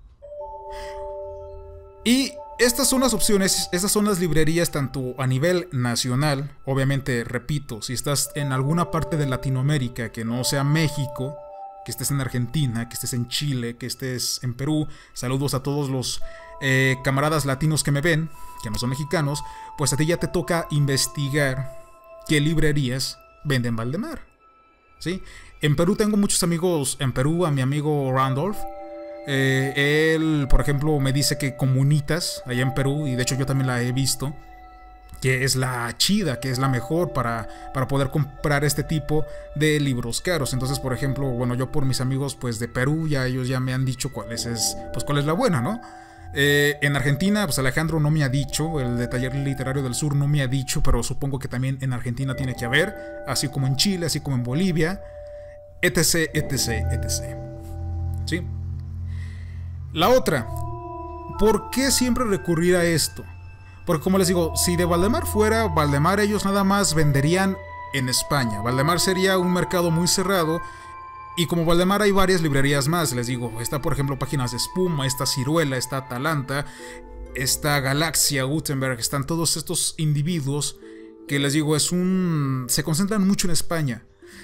Y estas son las opciones, estas son las librerías tanto a nivel nacional. Obviamente, repito, si estás en alguna parte de Latinoamérica que no sea México, que estés en Argentina, que estés en Chile, que estés en Perú, saludos a todos los camaradas latinos que me ven, que no son mexicanos, pues a ti ya te toca investigar qué librerías venden Valdemar, ¿sí? En Perú tengo muchos amigos, en Perú a mi amigo Randolph, él, por ejemplo, me dice que Comunitas, allá en Perú, y de hecho yo también la he visto, que es la chida, que es la mejor para poder comprar este tipo de libros caros. Entonces, por ejemplo, bueno, yo por mis amigos pues de Perú, ya ellos ya me han dicho cuál es la buena, ¿no? En Argentina, pues Alejandro no me ha dicho, el de Taller Literario del Sur no me ha dicho, pero supongo que también en Argentina tiene que haber, así como en Chile, así como en Bolivia, etc, etc, etc. ¿Sí? La otra, ¿por qué siempre recurrir a esto? Porque como les digo, si de Valdemar fuera, Valdemar ellos nada más venderían en España. Valdemar sería un mercado muy cerrado. Y como Valdemar hay varias librerías más, les digo, está por ejemplo Páginas de Espuma, está Ciruela, está Atalanta, está Galaxia, Gutenberg, están todos estos individuos que les digo, se concentran mucho en España.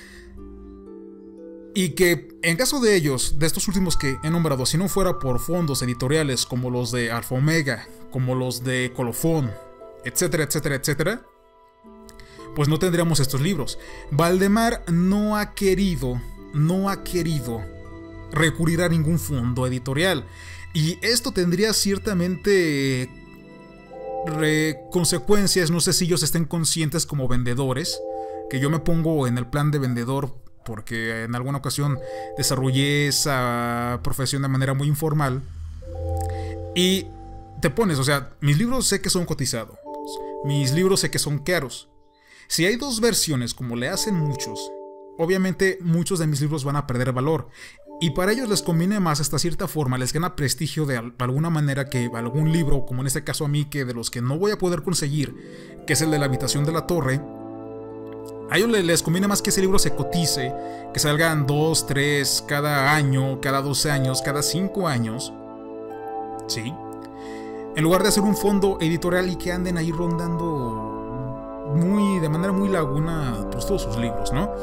Y que en caso de ellos, de estos últimos que he nombrado, si no fuera por fondos editoriales como los de Alfa Omega, como los de Colofón, etcétera, etcétera, etcétera, pues no tendríamos estos libros. Valdemar no ha querido recurrir a ningún fondo editorial. Y esto tendría ciertamente consecuencias, no sé si ellos estén conscientes como vendedores, que yo me pongo en el plan de vendedor porque en alguna ocasión desarrollé esa profesión de manera muy informal. Y te pones, o sea, mis libros sé que son cotizados, mis libros sé que son caros. Si hay dos versiones, como le hacen muchos, obviamente muchos de mis libros van a perder valor. Y para ellos les conviene más, hasta cierta forma, les gana prestigio de alguna manera que algún libro, como en este caso a mí, que de los que no voy a poder conseguir, que es el de La habitación de la torre, a ellos les conviene más que ese libro se cotice, que salgan 2, 3 cada año, cada 2 años, cada 5 años, ¿sí? En lugar de hacer un fondo editorial y que anden ahí rondando de manera muy laguna pues, todos sus libros, ¿no?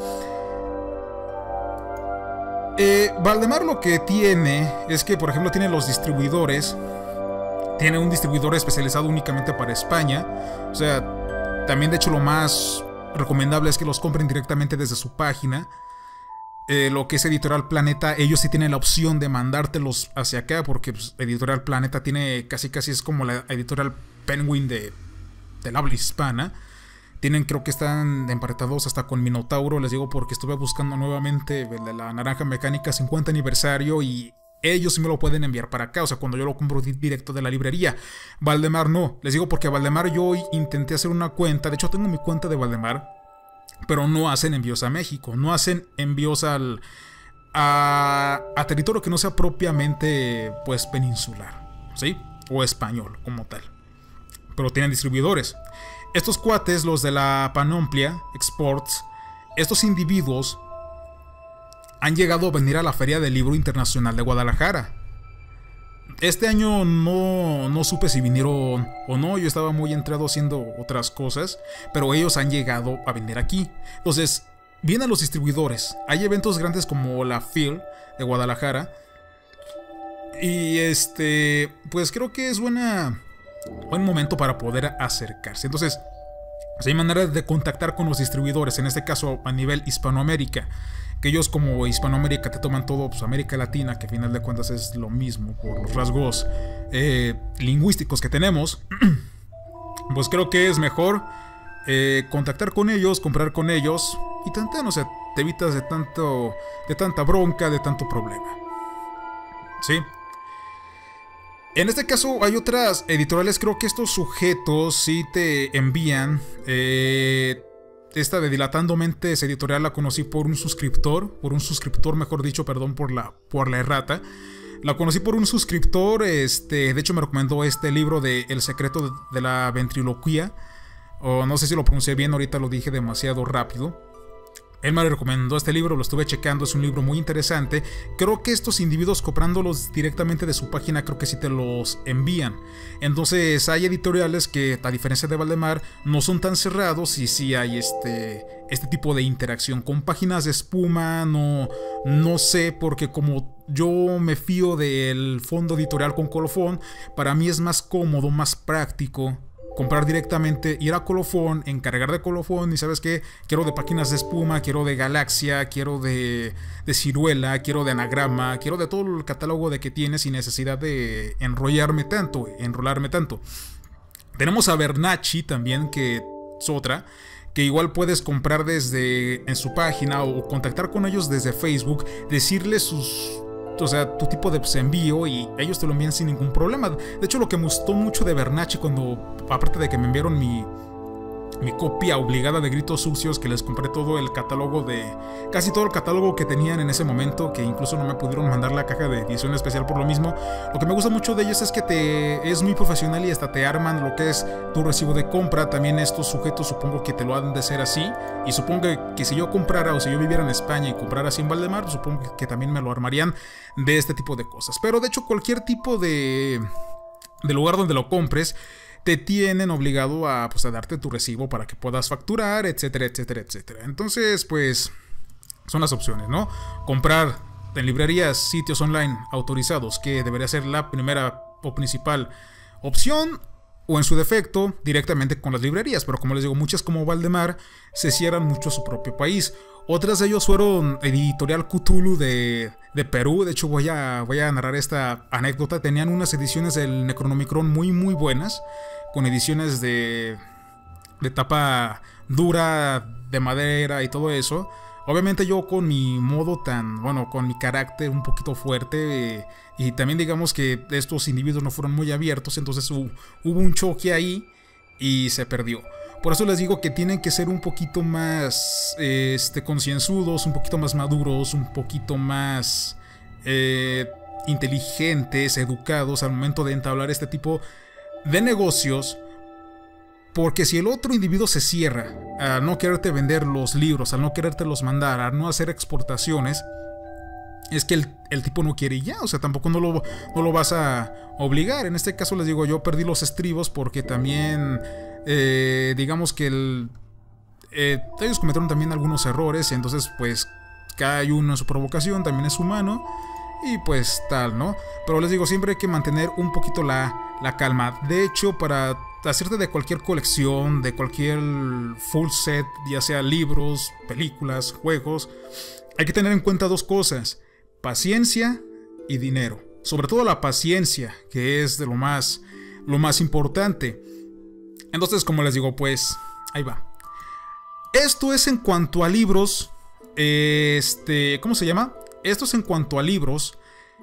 Valdemar lo que tiene es que, por ejemplo, tiene los distribuidores. Tiene un distribuidor especializado únicamente para España. O sea, también de hecho lo más recomendable es que los compren directamente desde su página. Lo que es Editorial Planeta, ellos sí tienen la opción de mandártelos hacia acá, porque pues, Editorial Planeta tiene casi es como la Editorial Penguin del habla hispana. Creo que están emparentados hasta con Minotauro, les digo porque estuve buscando nuevamente el de la Naranja Mecánica 50 aniversario y ellos sí me lo pueden enviar para acá, o sea, cuando yo lo compro directo de la librería. Valdemar no, les digo porque a Valdemar yo intenté hacer una cuenta, de hecho tengo mi cuenta de Valdemar, pero no hacen envíos a México, no hacen envíos a territorio que no sea propiamente pues peninsular, ¿sí? O español como tal, pero tienen distribuidores. Estos cuates, los de la Panomplia Exports, estos individuos han llegado a venir a la Feria del Libro Internacional de Guadalajara. Este año no supe si vinieron o no, yo estaba muy entrado haciendo otras cosas, pero ellos han llegado a venir aquí. Entonces, vienen los distribuidores, hay eventos grandes como la FIL de Guadalajara, y pues creo que es buen momento para poder acercarse. Entonces, hay manera de contactar con los distribuidores, en este caso a nivel Hispanoamérica, que ellos como Hispanoamérica te toman todo, pues América Latina, que a final de cuentas es lo mismo por los rasgos lingüísticos que tenemos. Pues creo que es mejor contactar con ellos, comprar con ellos y o sea, te evitas de tanta bronca, de tanto problema, ¿sí? En este caso hay otras editoriales, creo que estos sujetos sí te envían. Esta de Dilatando Mentes editorial la conocí por un suscriptor, mejor dicho, perdón por la errata. La conocí por un suscriptor, de hecho me recomendó este libro de El secreto de la ventriloquía, o no sé si lo pronuncié bien, ahorita lo dije demasiado rápido. Él me recomendó este libro, lo estuve checando, es un libro muy interesante. Creo que estos individuos comprándolos directamente de su página, creo que sí te los envían. Entonces hay editoriales que, a diferencia de Valdemar, no son tan cerrados y sí hay este tipo de interacción. Con páginas de espuma no sé, porque como yo me fío del fondo editorial con Colofón, para mí es más cómodo, más práctico comprar directamente, ir a Colofón, encargar de Colofón y ¿sabes qué? Quiero de páginas de espuma, quiero de Galaxia, quiero de Ciruela, quiero de Anagrama, quiero de todo el catálogo de que tienes sin necesidad de enrolarme tanto. Tenemos a Bernacchi también, que es otra, que igual puedes comprar en su página o contactar con ellos desde Facebook, decirles tu tipo de envío y ellos te lo envían sin ningún problema. De hecho, lo que me gustó mucho de Bernacchi, aparte de que me enviaron mi copia obligada de Gritos Sucios, que les compré casi todo el catálogo que tenían en ese momento, que incluso no me pudieron mandar la caja de edición especial por lo mismo. Lo que me gusta mucho de ellos es que es muy profesional y hasta te arman lo que es tu recibo de compra. También estos sujetos supongo que te lo han de ser así, y supongo que si yo comprara o si yo viviera en España y comprara así en Valdemar, supongo que también me lo armarían de este tipo de cosas. Pero de hecho cualquier tipo de lugar donde lo compres, te tienen obligado a, pues, a darte tu recibo para que puedas facturar, etcétera, etcétera, etcétera. Entonces, pues, son las opciones, ¿no? Comprar en librerías, sitios online autorizados, que debería ser la primera o principal opción, o en su defecto, directamente con las librerías. Pero como les digo, muchas como Valdemar se cierran mucho a su propio país. Otras de ellos fueron Editorial Cthulhu de Perú. De hecho, voy a narrar esta anécdota. Tenían unas ediciones del Necronomicron muy muy buenas, con ediciones de tapa dura, de madera y todo eso. Obviamente yo con mi modo con mi carácter un poquito fuerte, y también digamos que estos individuos no fueron muy abiertos, entonces hubo un choque ahí y se perdió. Por eso les digo que tienen que ser un poquito más concienzudos, un poquito más maduros, un poquito más inteligentes, educados al momento de entablar este tipo de negocios. Porque si el otro individuo se cierra a no quererte vender los libros, a no quererte los mandar, a no hacer exportaciones, es que el tipo no quiere y ya. O sea, tampoco no lo vas a obligar. En este caso les digo, yo perdí los estribos porque también digamos que ellos cometieron también algunos errores. Y entonces pues cada uno en su provocación, también es humano. Y pues tal, ¿no? Pero les digo, siempre hay que mantener un poquito la calma. De hecho, para hacerte de cualquier colección, de cualquier full set, ya sea libros, películas, juegos, hay que tener en cuenta dos cosas: paciencia y dinero. Sobre todo la paciencia, que es de lo más importante. Entonces, como les digo, pues ahí va. Esto es en cuanto a libros. ¿Cómo se llama? Esto es en cuanto a libros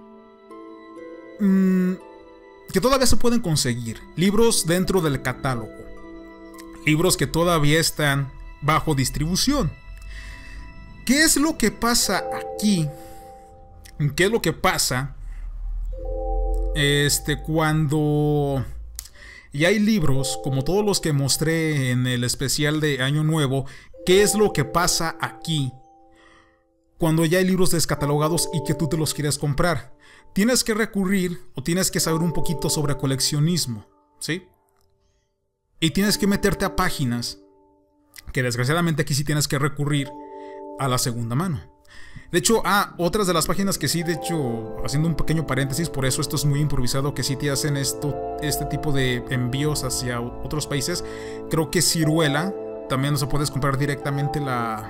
que todavía se pueden conseguir. Libros dentro del catálogo. Libros que todavía están bajo distribución. ¿Qué es lo que pasa aquí? ¿Qué es lo que pasa cuando ya hay libros como todos los que mostré en el especial de Año Nuevo? ¿Qué es lo que pasa aquí cuando ya hay libros descatalogados y que tú te los quieres comprar? Tienes que recurrir o tienes que saber un poquito sobre coleccionismo, ¿sí? Y tienes que meterte a páginas que desgraciadamente aquí sí tienes que recurrir a la segunda mano. De hecho, otras de las páginas que sí, de hecho, haciendo un pequeño paréntesis, por eso esto es muy improvisado, que sí te hacen este tipo de envíos hacia otros países. Creo que Ciruela también no se puedes comprar directamente la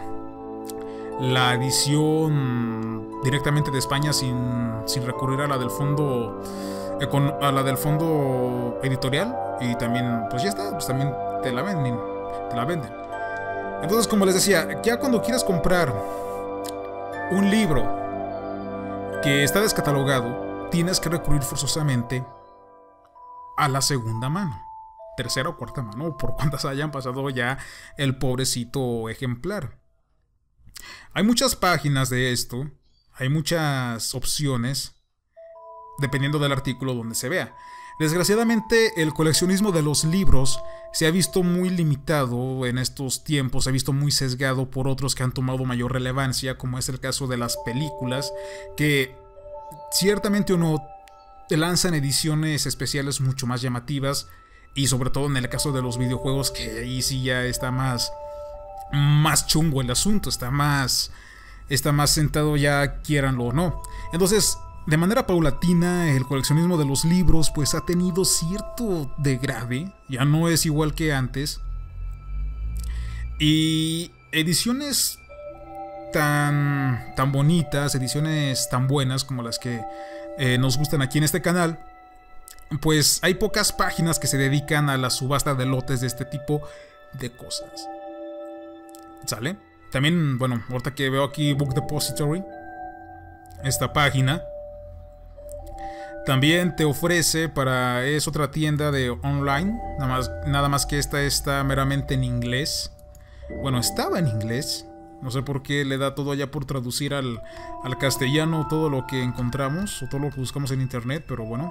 edición directamente de España sin recurrir a la del fondo editorial, y también pues ya está, pues también te la venden. Entonces, como les decía, ya cuando quieres comprar un libro que está descatalogado, tienes que recurrir forzosamente a la segunda mano, tercera o cuarta mano, por cuantas hayan pasado ya el pobrecito ejemplar. Hay muchas páginas de esto, hay muchas opciones, dependiendo del artículo donde se vea. Desgraciadamente, el coleccionismo de los libros se ha visto muy limitado en estos tiempos, se ha visto muy sesgado por otros que han tomado mayor relevancia, como es el caso de las películas, que ciertamente o no te lanzan ediciones especiales mucho más llamativas, y sobre todo en el caso de los videojuegos, que ahí sí ya está más chungo el asunto, está más sentado, ya quieranlo o no. Entonces, de manera paulatina, el coleccionismo de los libros pues ha tenido cierto degrade, ya no es igual que antes. Y ediciones tan bonitas, ediciones tan buenas como las que nos gustan aquí en este canal, pues hay pocas páginas que se dedican a la subasta de lotes de este tipo de cosas. ¿Sale? También, bueno, ahorita que veo aquí Book Depository, esta página también te ofrece es otra tienda de online, nada más que esta está meramente en inglés. Bueno, estaba en inglés, no sé por qué le da todo allá por traducir al castellano todo lo que encontramos o todo lo que buscamos en internet, pero bueno.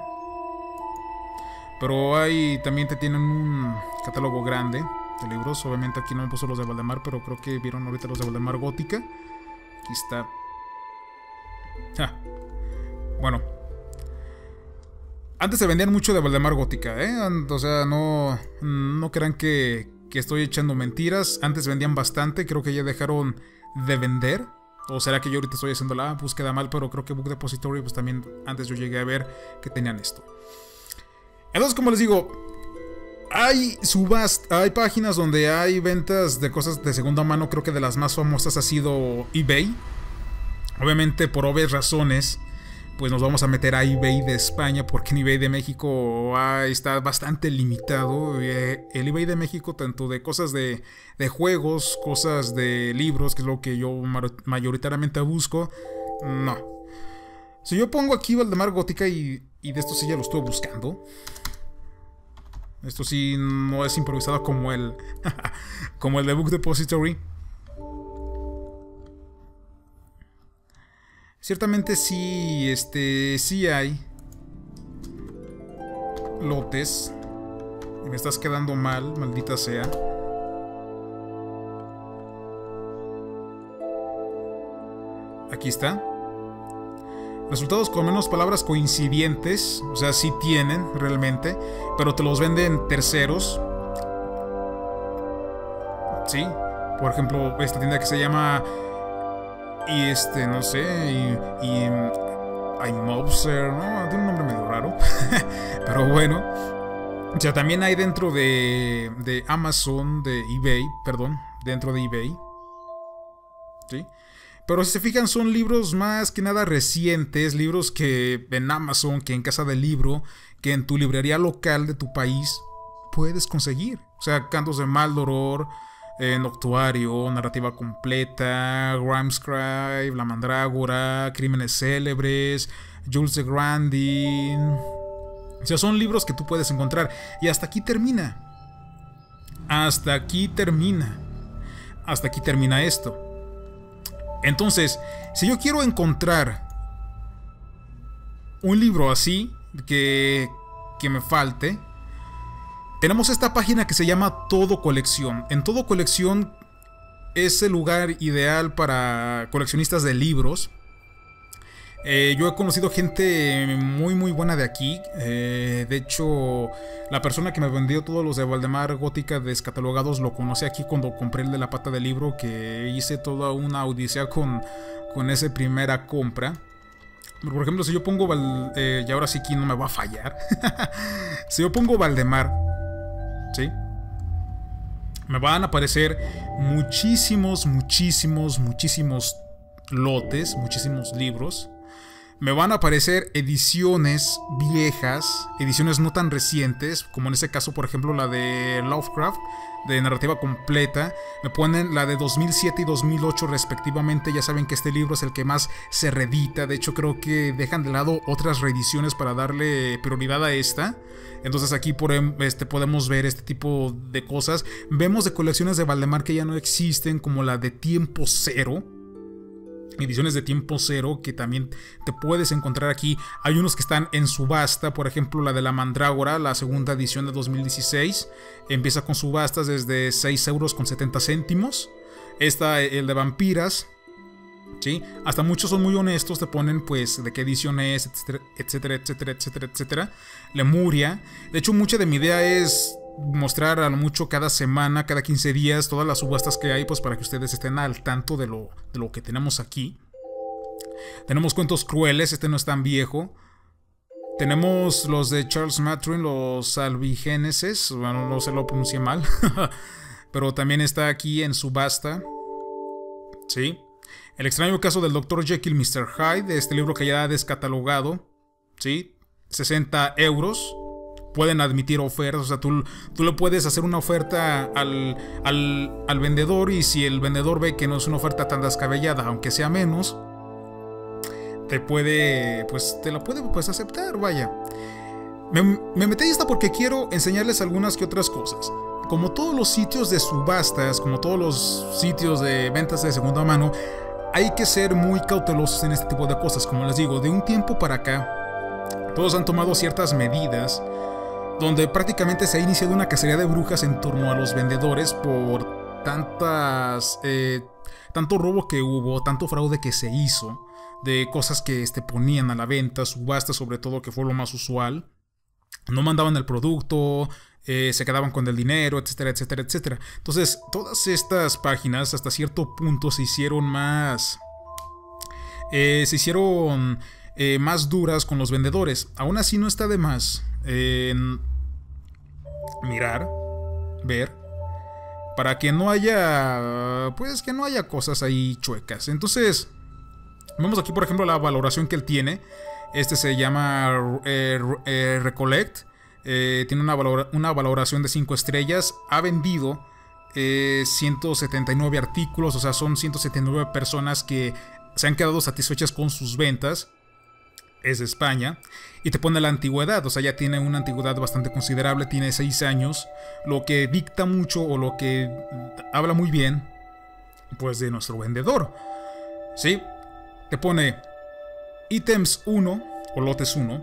Pero ahí también te tienen un catálogo grande de libros. Obviamente aquí no me puso los de Valdemar, pero creo que vieron ahorita los de Valdemar Gótica. Aquí está. Bueno, Antes se vendían mucho de Valdemar Gótica, ¿eh? O sea, no crean que estoy echando mentiras. Antes vendían bastante, creo que ya dejaron de vender. O será que yo ahorita estoy haciendo la búsqueda mal, pero creo que Book Depository, pues también antes yo llegué a ver que tenían esto. Entonces, como les digo, hay páginas donde hay ventas de cosas de segunda mano. Creo que de las más famosas ha sido eBay. Obviamente, por obvias razones, pues nos vamos a meter a eBay de España, porque en eBay de México está bastante limitado. El eBay de México, tanto de cosas de juegos, cosas de libros, que es lo que yo mayoritariamente busco, no. Si yo pongo aquí Valdemar Gótica, y de esto sí ya lo estuve buscando. Esto sí no es improvisado como el como el de Book Depository. Ciertamente sí, sí hay lotes. Y me estás quedando mal, maldita sea. Aquí está. Resultados con menos palabras coincidentes. O sea, sí tienen realmente, pero te los venden terceros. Sí. Por ejemplo, esta tienda que se llama... no sé, hay Mobster, ¿no? Tiene un nombre medio raro. Pero bueno. O sea, también hay dentro de Amazon, de eBay, perdón, dentro de eBay. ¿Sí? Pero si se fijan, son libros más que nada recientes, libros que en Amazon, que en Casa del Libro, que en tu librería local de tu país puedes conseguir. O sea, Cantos de Maldoror, Noctuario, Narrativa Completa, Grimescribe, La Mandrágora, Crímenes Célebres, Jules de Grandin. O sea, son libros que tú puedes encontrar. Y hasta aquí termina. Hasta aquí termina. Hasta aquí termina esto. Entonces, si yo quiero encontrar un libro así que me falte, tenemos esta página que se llama Todo Colección. En Todo Colección es el lugar ideal para coleccionistas de libros. Yo he conocido gente muy muy buena de aquí. De hecho, la persona que me vendió todos los de Valdemar Gótica descatalogados lo conocí aquí cuando compré el de la pata del libro, que hice toda una odisea con esa primera compra. Por ejemplo, si yo pongo y ahora sí que no me va a fallar. Si yo pongo Valdemar, ¿sí? Me van a aparecer muchísimos lotes, muchísimos libros. Me van a aparecer ediciones viejas, ediciones no tan recientes, como en ese caso, por ejemplo, la de Lovecraft, de Narrativa Completa. Me ponen la de 2007 y 2008 respectivamente. Ya saben que este libro es el que más se reedita. De hecho, creo que dejan de lado otras reediciones para darle prioridad a esta. Entonces aquí podemos ver este tipo de cosas. Vemos de colecciones de Valdemar que ya no existen, como la de Tiempo Cero. Ediciones de Tiempo Cero que también te puedes encontrar aquí. Hay unos que están en subasta, por ejemplo la de La Mandrágora, la segunda edición de 2016. Empieza con subastas desde 6,70 euros. El de Vampiras, ¿sí? Hasta muchos son muy honestos, te ponen pues de qué edición es, etcétera. Lemuria. De hecho, mucha de mi idea es mostrar a lo mucho cada semana, cada 15 días, todas las subastas que hay, pues para que ustedes estén al tanto de lo que tenemos aquí. Tenemos Cuentos Crueles, no es tan viejo. Tenemos los de Charles Maturin, los Albigéneses, bueno, no se lo pronuncié mal. Pero también está aquí en subasta, ¿sí? El extraño caso del Dr. Jekyll y Mr. Hyde, este libro que ya ha descatalogado, ¿sí? 60 euros. Pueden admitir ofertas, o sea, tú le puedes hacer una oferta al vendedor, y si el vendedor ve que no es una oferta tan descabellada, aunque sea menos, te la puede pues aceptar, vaya. Me metí esta porque quiero enseñarles algunas que otras cosas. Como todos los sitios de subastas, como todos los sitios de ventas de segunda mano, hay que ser muy cautelosos en este tipo de cosas. Como les digo, de un tiempo para acá, todos han tomado ciertas medidas donde prácticamente se ha iniciado una cacería de brujas en torno a los vendedores por tanto robo que hubo, tanto fraude que se hizo, de cosas que ponían a la venta, subastas sobre todo, que fue lo más usual, no mandaban el producto, se quedaban con el dinero, etcétera, etcétera, etcétera. Entonces, todas estas páginas hasta cierto punto se hicieron más... más duras con los vendedores. Aún así no está de más mirar, ver, para que no haya, pues que no haya cosas ahí chuecas. Entonces, vemos aquí por ejemplo la valoración que él tiene. Este se llama Recollect. Tiene una valoración de 5 estrellas. Ha vendido 179 artículos. O sea, son 179 personas que se han quedado satisfechas con sus ventas. Es de España. Y te pone la antigüedad. O sea, ya tiene una antigüedad bastante considerable. Tiene 6 años. Lo que dicta mucho, o lo que habla muy bien, pues, de nuestro vendedor. ¿Sí? Te pone ítems 1 o lotes 1.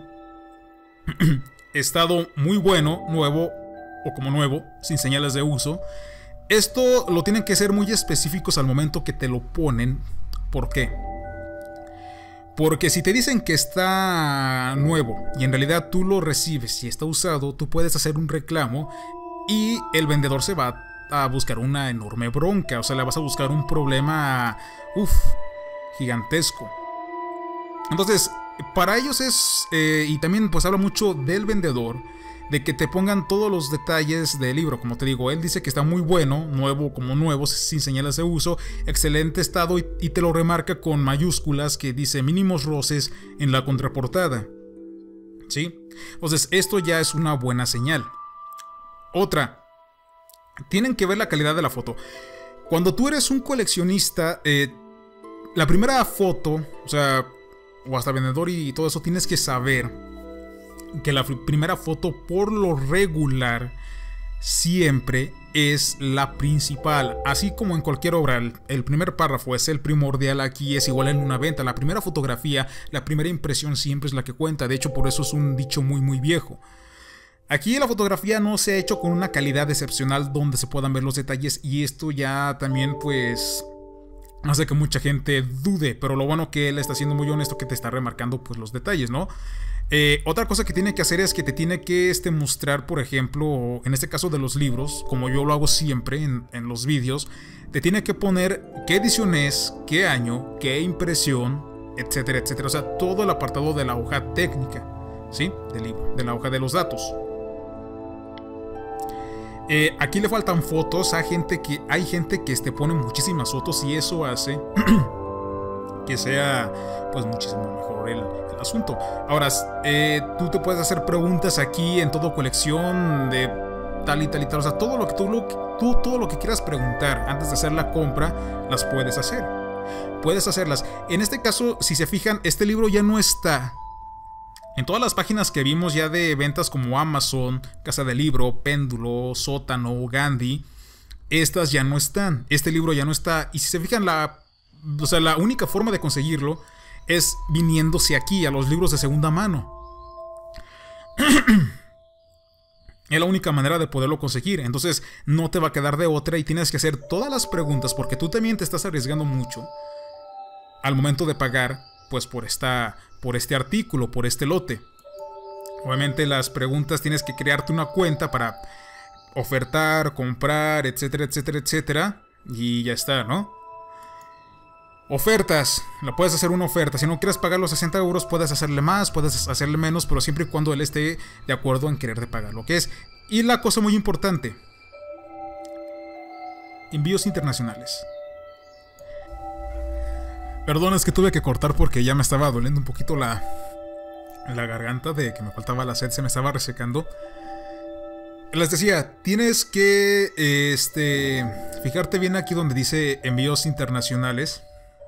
Estado muy bueno, nuevo o como nuevo, sin señales de uso. Esto lo tienen que ser muy específicos al momento que te lo ponen. ¿Por qué? Porque si te dicen que está nuevo y en realidad tú lo recibes y está usado, tú puedes hacer un reclamo y el vendedor se va a buscar una enorme bronca. O sea, le vas a buscar un problema gigantesco. Entonces, para ellos es... y también pues habla mucho del vendedor, de que te pongan todos los detalles del libro. Como te digo, él dice que está muy bueno, nuevo como nuevo, sin señales de uso, excelente estado, y te lo remarca con mayúsculas que dice mínimos roces en la contraportada. ¿Sí? Entonces esto ya es una buena señal. Otra, tienen que ver la calidad de la foto. Cuando tú eres un coleccionista, la primera foto, o sea, o hasta vendedor y todo eso, tienes que saber que la primera foto por lo regular siempre es la principal. Así como en cualquier obra, el primer párrafo es el primordial, aquí es igual en una venta. La primera fotografía, la primera impresión siempre es la que cuenta. De hecho, por eso es un dicho muy muy viejo. Aquí la fotografía no se ha hecho con una calidad excepcional donde se puedan ver los detalles, y esto ya también pues hace que mucha gente dude, pero lo bueno que él está siendo muy honesto, que te está remarcando pues los detalles, ¿no? Otra cosa que tiene que hacer es que te tiene que mostrar, por ejemplo, en este caso de los libros, como yo lo hago siempre en los vídeos, te tiene que poner qué edición es, qué año, qué impresión, etcétera, etcétera. O sea, todo el apartado de la hoja técnica, ¿sí? Del libro, de la hoja de los datos. Aquí le faltan fotos. Hay gente que te pone muchísimas fotos, y eso hace que sea pues muchísimo mejor el asunto. Ahora, tú te puedes hacer preguntas aquí en todo colección de tal y tal y tal. O sea, todo lo que todo lo que quieras preguntar antes de hacer la compra, las puedes hacer. Puedes hacerlas. En este caso, si se fijan, este libro ya no está en todas las páginas que vimos ya de ventas como Amazon, Casa del Libro, Péndulo, Sótano, Gandhi. Estas ya no están. Este libro ya no está. Y si se fijan, la única forma de conseguirlo es viniéndose aquí a los libros de segunda mano. Es la única manera de poderlo conseguir. Entonces no te va a quedar de otra y tienes que hacer todas las preguntas, porque tú también te estás arriesgando mucho al momento de pagar pues por este artículo, por este lote. Obviamente las preguntas, tienes que crearte una cuenta para ofertar, comprar, etcétera, etcétera, etcétera, y ya está, ¿no? Ofertas, la puedes hacer una oferta. Si no quieres pagar los 60 euros, puedes hacerle más, puedes hacerle menos, pero siempre y cuando él esté de acuerdo en querer de pagar lo que es. Y la cosa muy importante: envíos internacionales. Perdón, es que tuve que cortar porque ya me estaba doliendo un poquito la garganta, de que me faltaba la sed, se me estaba resecando. Les decía, tienes que fijarte bien aquí donde dice envíos internacionales.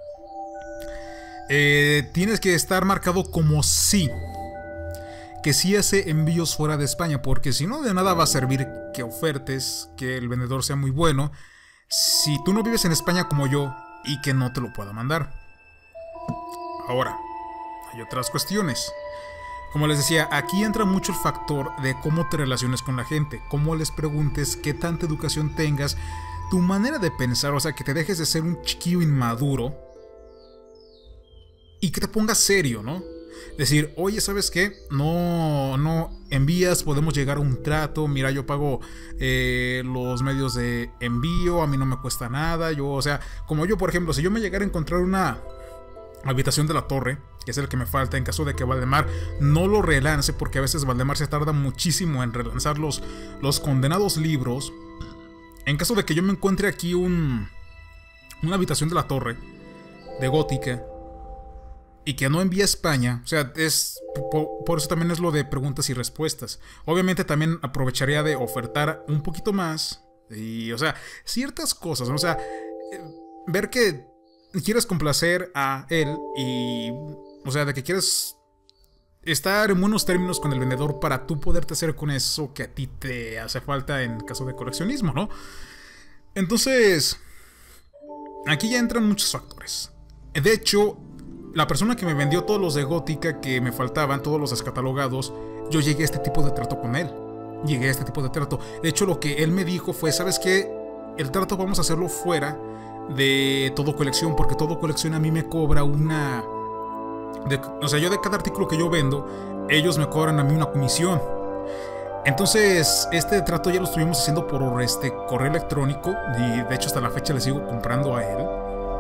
Tienes que estar marcado como sí, que sí hace envíos fuera de España, porque si no, de nada va a servir que ofertes, que el vendedor sea muy bueno, si tú no vives en España como yo y que no te lo pueda mandar. Ahora, hay otras cuestiones. Como les decía, aquí entra mucho el factor de cómo te relaciones con la gente, cómo les preguntes, qué tanta educación tengas, tu manera de pensar. O sea, que te dejes de ser un chiquillo inmaduro y que te pongas serio, ¿no? Decir, oye, ¿sabes qué? No envías, podemos llegar a un trato. Mira, yo pago los medios de envío, a mí no me cuesta nada. Yo, o sea, como yo, por ejemplo, si yo me llegara a encontrar una habitación de la torre, que es el que me falta, en caso de que Valdemar no lo relance, porque a veces Valdemar se tarda muchísimo en relanzar los condenados libros. En caso de que yo me encuentre aquí una habitación de la torre de Gótica y que no envíe a España, o sea, es por eso también es lo de preguntas y respuestas. Obviamente también aprovecharía de ofertar un poquito más y, o sea, ciertas cosas, ¿no? O sea, ver que quieres complacer a él y, o sea, de que quieres estar en buenos términos con el vendedor para tú poderte hacer con eso que a ti te hace falta en caso de coleccionismo, ¿no? Entonces, aquí ya entran muchos factores. De hecho, la persona que me vendió todos los de Gótica que me faltaban, todos los descatalogados, yo llegué a este tipo de trato con él. Llegué a este tipo de trato. De hecho, lo que él me dijo fue, ¿sabes qué? El trato vamos a hacerlo fuera de Todo Colección, porque Todo Colección a mí me cobra una... o sea, yo de cada artículo que yo vendo, ellos me cobran a mí una comisión. Entonces, este trato ya lo estuvimos haciendo por correo electrónico y de hecho hasta la fecha le sigo comprando a él.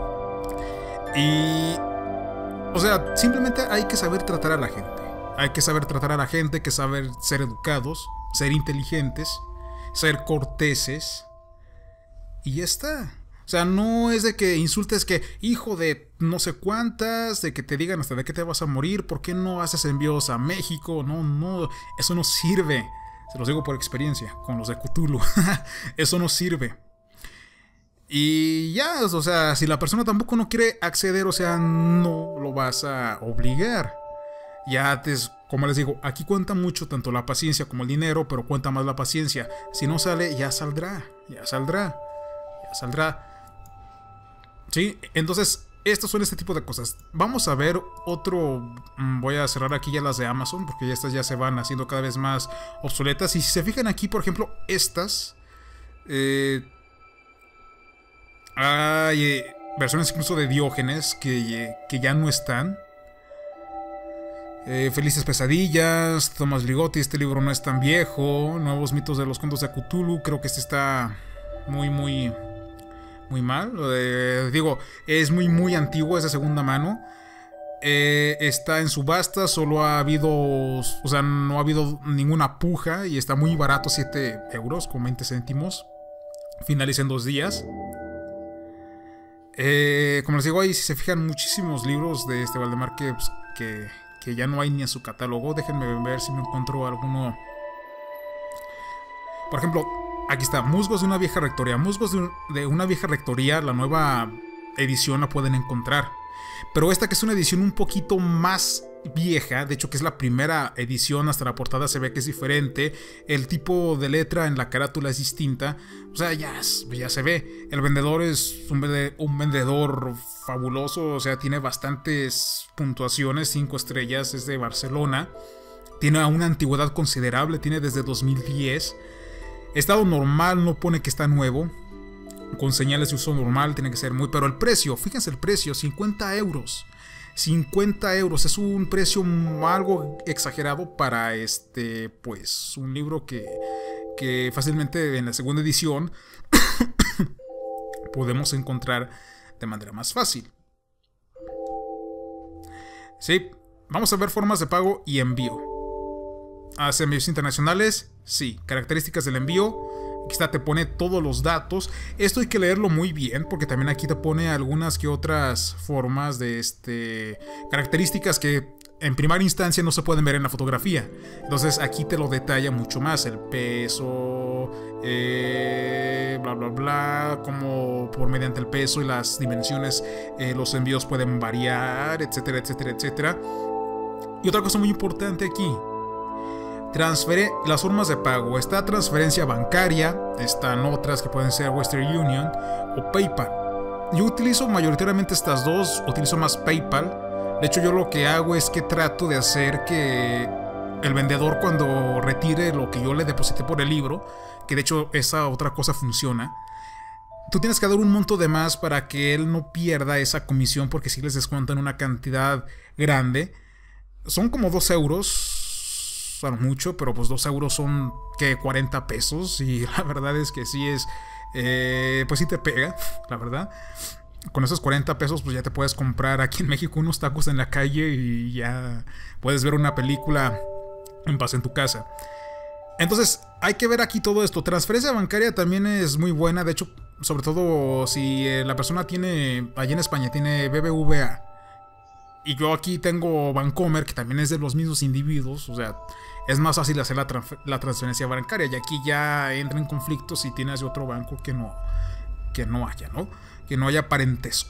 Y... o sea, simplemente hay que saber tratar a la gente. Hay que saber tratar a la gente, hay que saber ser educados, ser inteligentes, ser corteses. Y ya está. O sea, no es de que insultes que hijo de no sé cuántas, de que te digan hasta de qué te vas a morir, ¿por qué no haces envíos a México? No, eso no sirve. Se los digo por experiencia, con los de Cthulhu. Eso no sirve. Y ya, o sea, si la persona tampoco no quiere acceder, o sea, no lo vas a obligar. Ya, como les digo, aquí cuenta mucho tanto la paciencia como el dinero, pero cuenta más la paciencia. Si no sale, ya saldrá. Sí, entonces estos son este tipo de cosas. Vamos a ver otro. Voy a cerrar aquí ya las de Amazon, porque estas ya se van haciendo cada vez más obsoletas. Y si se fijan aquí, por ejemplo, estas hay versiones incluso de Diógenes que ya no están. Felices Pesadillas, Tomás Ligotti, este libro no es tan viejo. Nuevos mitos de los cuentos de Cthulhu, creo que este está muy mal. Digo, es muy antiguo, es de segunda mano. Está en subasta, solo ha habido, o sea, no ha habido ninguna puja y está muy barato, 7 euros con 20 céntimos. Finaliza en 2 días. Como les digo, ahí si se fijan muchísimos libros de Valdemar que ya no hay ni en su catálogo. Déjenme ver si me encuentro alguno. Por ejemplo, aquí está, Musgos de una vieja rectoría. Musgos de una vieja rectoría, la nueva edición la pueden encontrar. Pero esta que es una edición un poquito más vieja, de hecho que es la primera edición, hasta la portada se ve que es diferente. El tipo de letra en la carátula es distinta. O sea, ya se ve. El vendedor es un vendedor fabuloso, o sea, tiene bastantes puntuaciones, 5 estrellas, es de Barcelona. Tiene una antigüedad considerable, tiene desde 2010. Estado normal no pone que está nuevo. Con señales de uso normal tiene que ser muy... Pero el precio, fíjense el precio, 50 euros. 50 euros es un precio algo exagerado para pues un libro que fácilmente en la segunda edición podemos encontrar de manera más fácil. Sí, vamos a ver formas de pago y envío. ¿Hace envíos internacionales? Sí. Características del envío. Aquí está, te pone todos los datos. Esto hay que leerlo muy bien, porque también aquí te pone algunas que otras formas de características que en primera instancia no se pueden ver en la fotografía. Entonces aquí te lo detalla mucho más. El peso, bla bla bla, como por mediante el peso y las dimensiones los envíos pueden variar, etcétera, etcétera, etcétera. Y otra cosa muy importante aquí, las formas de pago. Está transferencia bancaria, están otras que pueden ser Western Union o PayPal. Yo utilizo mayoritariamente estas dos, utilizo más PayPal. De hecho, yo lo que hago es que trato de hacer que el vendedor, cuando retire lo que yo le deposité por el libro, que de hecho esa otra cosa funciona, tú tienes que dar un monto de más para que él no pierda esa comisión, porque si les descuentan una cantidad grande, son como 2 euros, a lo mucho, pero pues 2 euros son, ¿qué? 40 pesos. Y la verdad es que sí es, pues sí te pega, la verdad. Con esos 40 pesos pues ya te puedes comprar aquí en México unos tacos en la calle y ya puedes ver una película en paz en tu casa. Entonces hay que ver aquí todo esto. Transferencia bancaria también es muy buena. De hecho, sobre todo si la persona tiene, allí en España tiene BBVA y yo aquí tengo Bancomer, que también es de los mismos individuos, o sea, es más fácil hacer la transferencia bancaria. Y aquí ya entra en conflicto si tienes de otro banco que no haya, ¿no? Que no haya parentesco.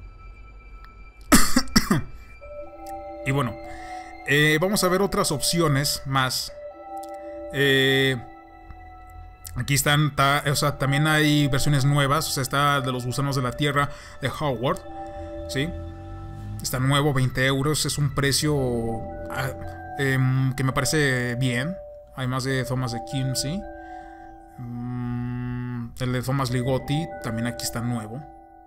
Y bueno, vamos a ver otras opciones más. Aquí están, o sea, también hay versiones nuevas. O sea, está de los gusanos de la tierra de Howard, ¿sí? Está nuevo, 20 euros. Es un precio que me parece bien. Además de Thomas de Kimsey, el de Thomas Ligotti también aquí está nuevo.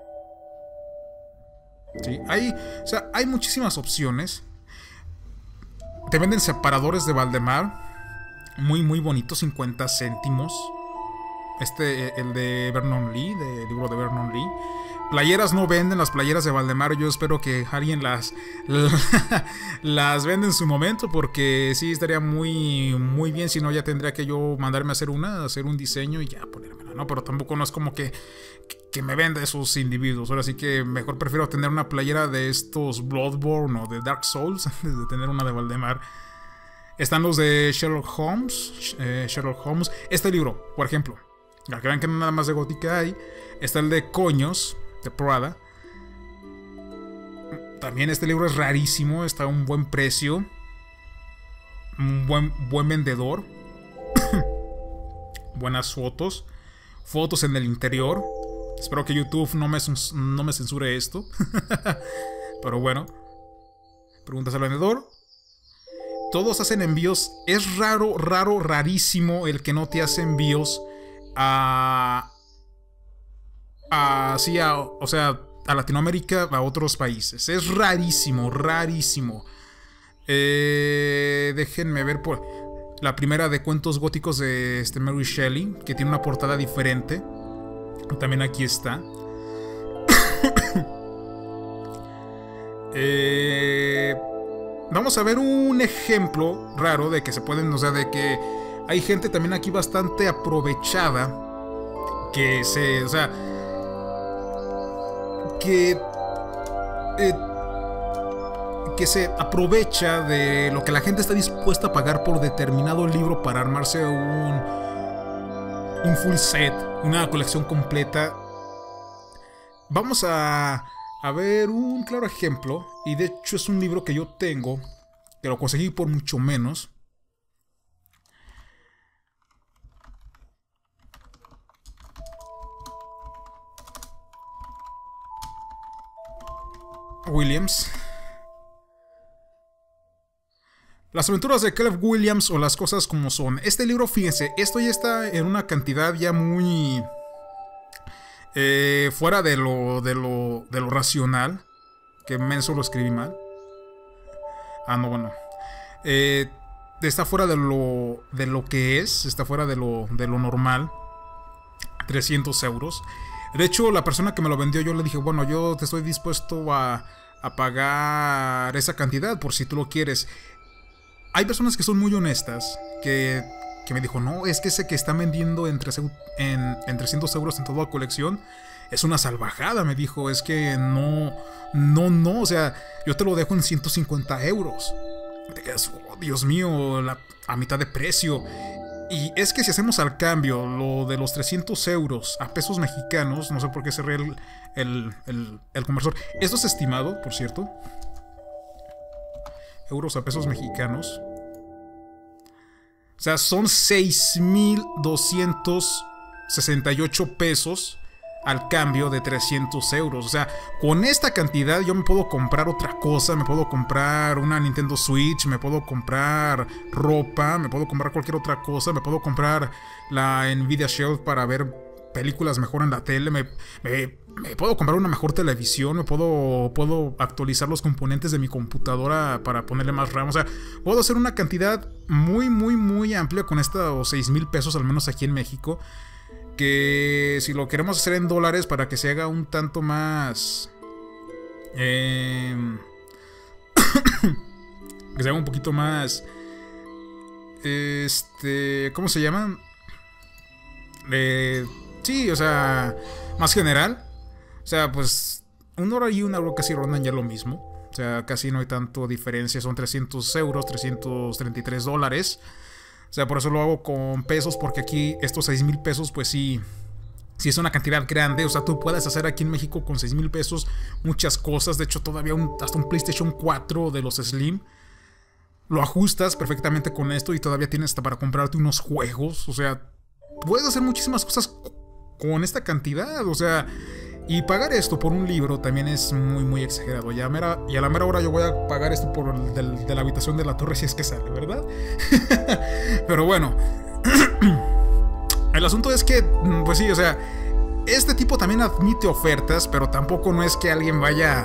¿Sí? O sea, hay muchísimas opciones. Te venden separadores de Valdemar muy muy bonitos, 50 céntimos. El de Vernon Lee, del libro de Vernon Lee. Playeras no venden, las playeras de Valdemar. Yo espero que alguien las venda en su momento, porque sí estaría muy, muy bien. Si no, ya tendría que yo mandarme a hacer un diseño y ya ponérmela, ¿no? Pero tampoco no es como que me venda esos individuos. Ahora sí que mejor prefiero tener una playera de estos Bloodborne o de Dark Souls antes de tener una de Valdemar. Están los de Sherlock Holmes. Este libro, por ejemplo, para que vean que no nada más de gótica hay. Está el de Coños, de Prada. También este libro es rarísimo. Está a un buen precio. Un buen vendedor. Buenas fotos. Fotos en el interior. Espero que YouTube no me censure esto. Pero bueno. Preguntas al vendedor. Todos hacen envíos. Es rarísimo el que no te hace envíos a Latinoamérica, a otros países. Es rarísimo. Déjenme ver por la primera de cuentos góticos de Mary Shelley, que tiene una portada diferente. También aquí está. Vamos a ver un ejemplo raro de que se pueden, o sea, de que hay gente también aquí bastante aprovechada que se, o sea, que se aprovecha de lo que la gente está dispuesta a pagar por determinado libro para armarse un full set, una colección completa. Vamos a ver un claro ejemplo, y de hecho es un libro que yo tengo, que lo conseguí por mucho menos. Williams. Las aventuras de Caleb Williams, o Las cosas como son. Este libro, fíjense, esto ya está en una cantidad ya muy fuera de lo racional. Que menso, lo escribí mal. No, bueno. Está fuera de lo que es. Está fuera de lo normal. 300 euros. De hecho, la persona que me lo vendió, yo le dije, bueno, yo te estoy dispuesto a pagar esa cantidad por si tú lo quieres. Hay personas que son muy honestas, que me dijo, no, es que ese que están vendiendo en 300 euros en toda la colección es una salvajada, me dijo. Es que no, o sea, yo te lo dejo en 150 euros. Te quedas, oh, Dios mío, a mitad de precio. Y es que si hacemos al cambio lo de los 300 euros a pesos mexicanos, no sé por qué se ríe el conversor. Esto es estimado, por cierto. Euros a pesos mexicanos. O sea, son 6,268 pesos al cambio de 300 euros. O sea, con esta cantidad yo me puedo comprar otra cosa. Me puedo comprar una Nintendo Switch, me puedo comprar ropa, me puedo comprar cualquier otra cosa. Me puedo comprar la Nvidia Shield para ver películas mejor en la tele, me puedo comprar una mejor televisión, puedo actualizar los componentes de mi computadora para ponerle más RAM. O sea, puedo hacer una cantidad muy amplia con estos 6,000 pesos, al menos aquí en México. Que si lo queremos hacer en dólares para que se haga un tanto más... que se haga un poquito más... ¿cómo se llama? Sí, o sea, más general. O sea, pues $1 y €1 casi rondan ya lo mismo. O sea, casi no hay tanto diferencia. Son 300 euros, $333. O sea, por eso lo hago con pesos, porque aquí estos 6,000 pesos, pues sí es una cantidad grande. O sea, tú puedes hacer aquí en México con 6,000 pesos muchas cosas. De hecho, todavía hasta un PlayStation 4 de los Slim lo ajustas perfectamente con esto y todavía tienes hasta para comprarte unos juegos. O sea, puedes hacer muchísimas cosas con esta cantidad. O sea, y pagar esto por un libro también es muy exagerado. Y a la mera hora yo voy a pagar esto por el de la habitación de la torre si es que sale, ¿verdad? Pero bueno, el asunto es que, pues sí, o sea, este tipo también admite ofertas, pero tampoco no es que alguien vaya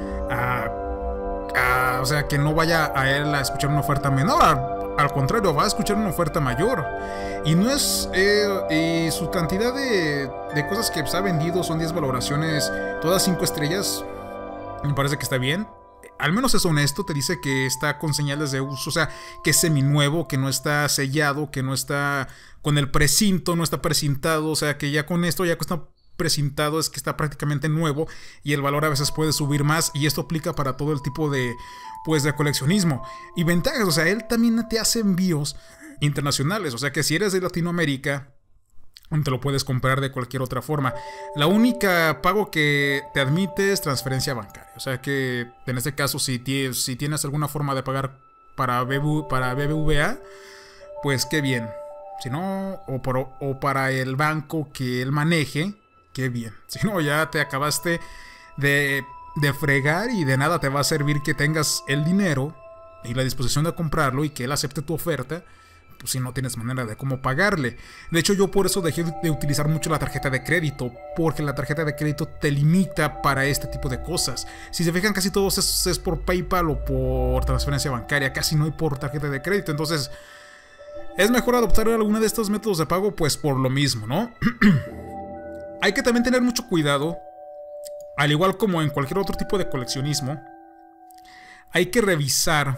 o sea, que no vaya a él a escuchar una oferta menor. Al contrario, va a escuchar una oferta mayor. Y no es... y su cantidad de cosas que ha vendido son 10 valoraciones, todas 5 estrellas. Me parece que está bien. Al menos es honesto, te dice que está con señales de uso, o sea, que es seminuevo, que no está sellado, que no está con el precinto, no está precintado, o sea, que ya con esto, ya que está precintado, es que está prácticamente nuevo y el valor a veces puede subir más, y esto aplica para todo el tipo de, pues, de coleccionismo. Y ventajas, o sea, él también te hace envíos internacionales, o sea, que si eres de Latinoamérica, te lo puedes comprar de cualquier otra forma. La única pago que te admite es transferencia bancaria. O sea que en este caso, si tienes alguna forma de pagar para BBVA, pues qué bien. Si no, o para el banco que él maneje, qué bien. Si no, ya te acabaste de fregar y de nada te va a servir que tengas el dinero y la disposición de comprarlo y que él acepte tu oferta, pues si no tienes manera de cómo pagarle. De hecho, yo por eso dejé de utilizar mucho la tarjeta de crédito, porque la tarjeta de crédito te limita para este tipo de cosas. Si se fijan, casi todo es por PayPal o por transferencia bancaria, casi no hay por tarjeta de crédito. Entonces, es mejor adoptar alguno de estos métodos de pago, pues por lo mismo, ¿no? Hay que también tener mucho cuidado, al igual como en cualquier otro tipo de coleccionismo. Hay que revisar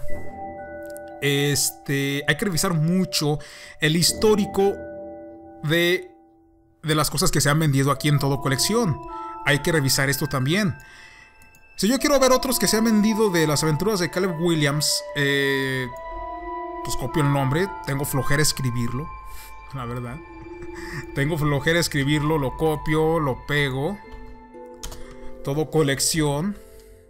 mucho el histórico de las cosas que se han vendido aquí en Todo Colección. Hay que revisar esto también. Si yo quiero ver otros que se han vendido de las aventuras de Caleb Williams, pues copio el nombre. Tengo flojera escribirlo, la verdad. Tengo flojera escribirlo, lo copio, lo pego. Todo Colección.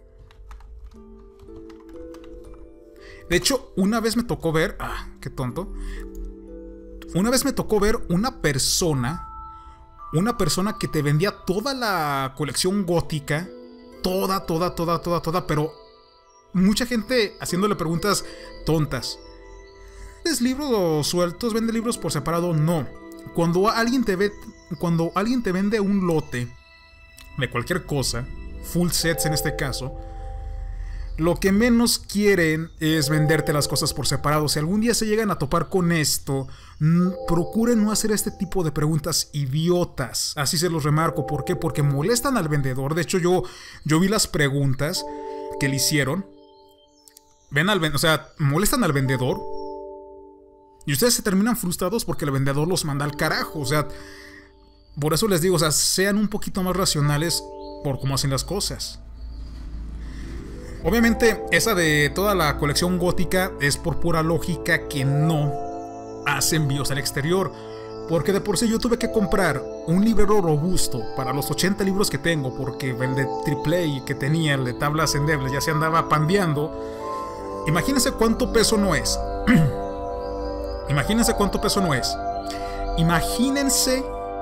De hecho, una vez me tocó ver... qué tonto. Una vez me tocó ver una persona que te vendía toda la colección gótica. Toda, pero mucha gente haciéndole preguntas tontas. ¿Vendes libros sueltos? ¿Vende libros por separado? No. Cuando alguien te vende un lote de cualquier cosa, full sets en este caso, lo que menos quieren es venderte las cosas por separado. Si algún día se llegan a topar con esto, procuren no hacer este tipo de preguntas idiotas. Así se los remarco. ¿Por qué? Porque molestan al vendedor. De hecho, yo vi las preguntas que le hicieron. O sea, molestan al vendedor. Y ustedes se terminan frustrados porque el vendedor los manda al carajo. O sea, por eso les digo, o sea, sean un poquito más racionales por cómo hacen las cosas. Obviamente, esa de toda la colección gótica es por pura lógica que no hace envíos al exterior. Porque de por sí yo tuve que comprar un librero robusto para los 80 libros que tengo, porque el de AAA que tenía, el de tablas endebles, ya se andaba pandeando. Imagínense cuánto peso no es. Imagínense cuánto peso no es. Imagínense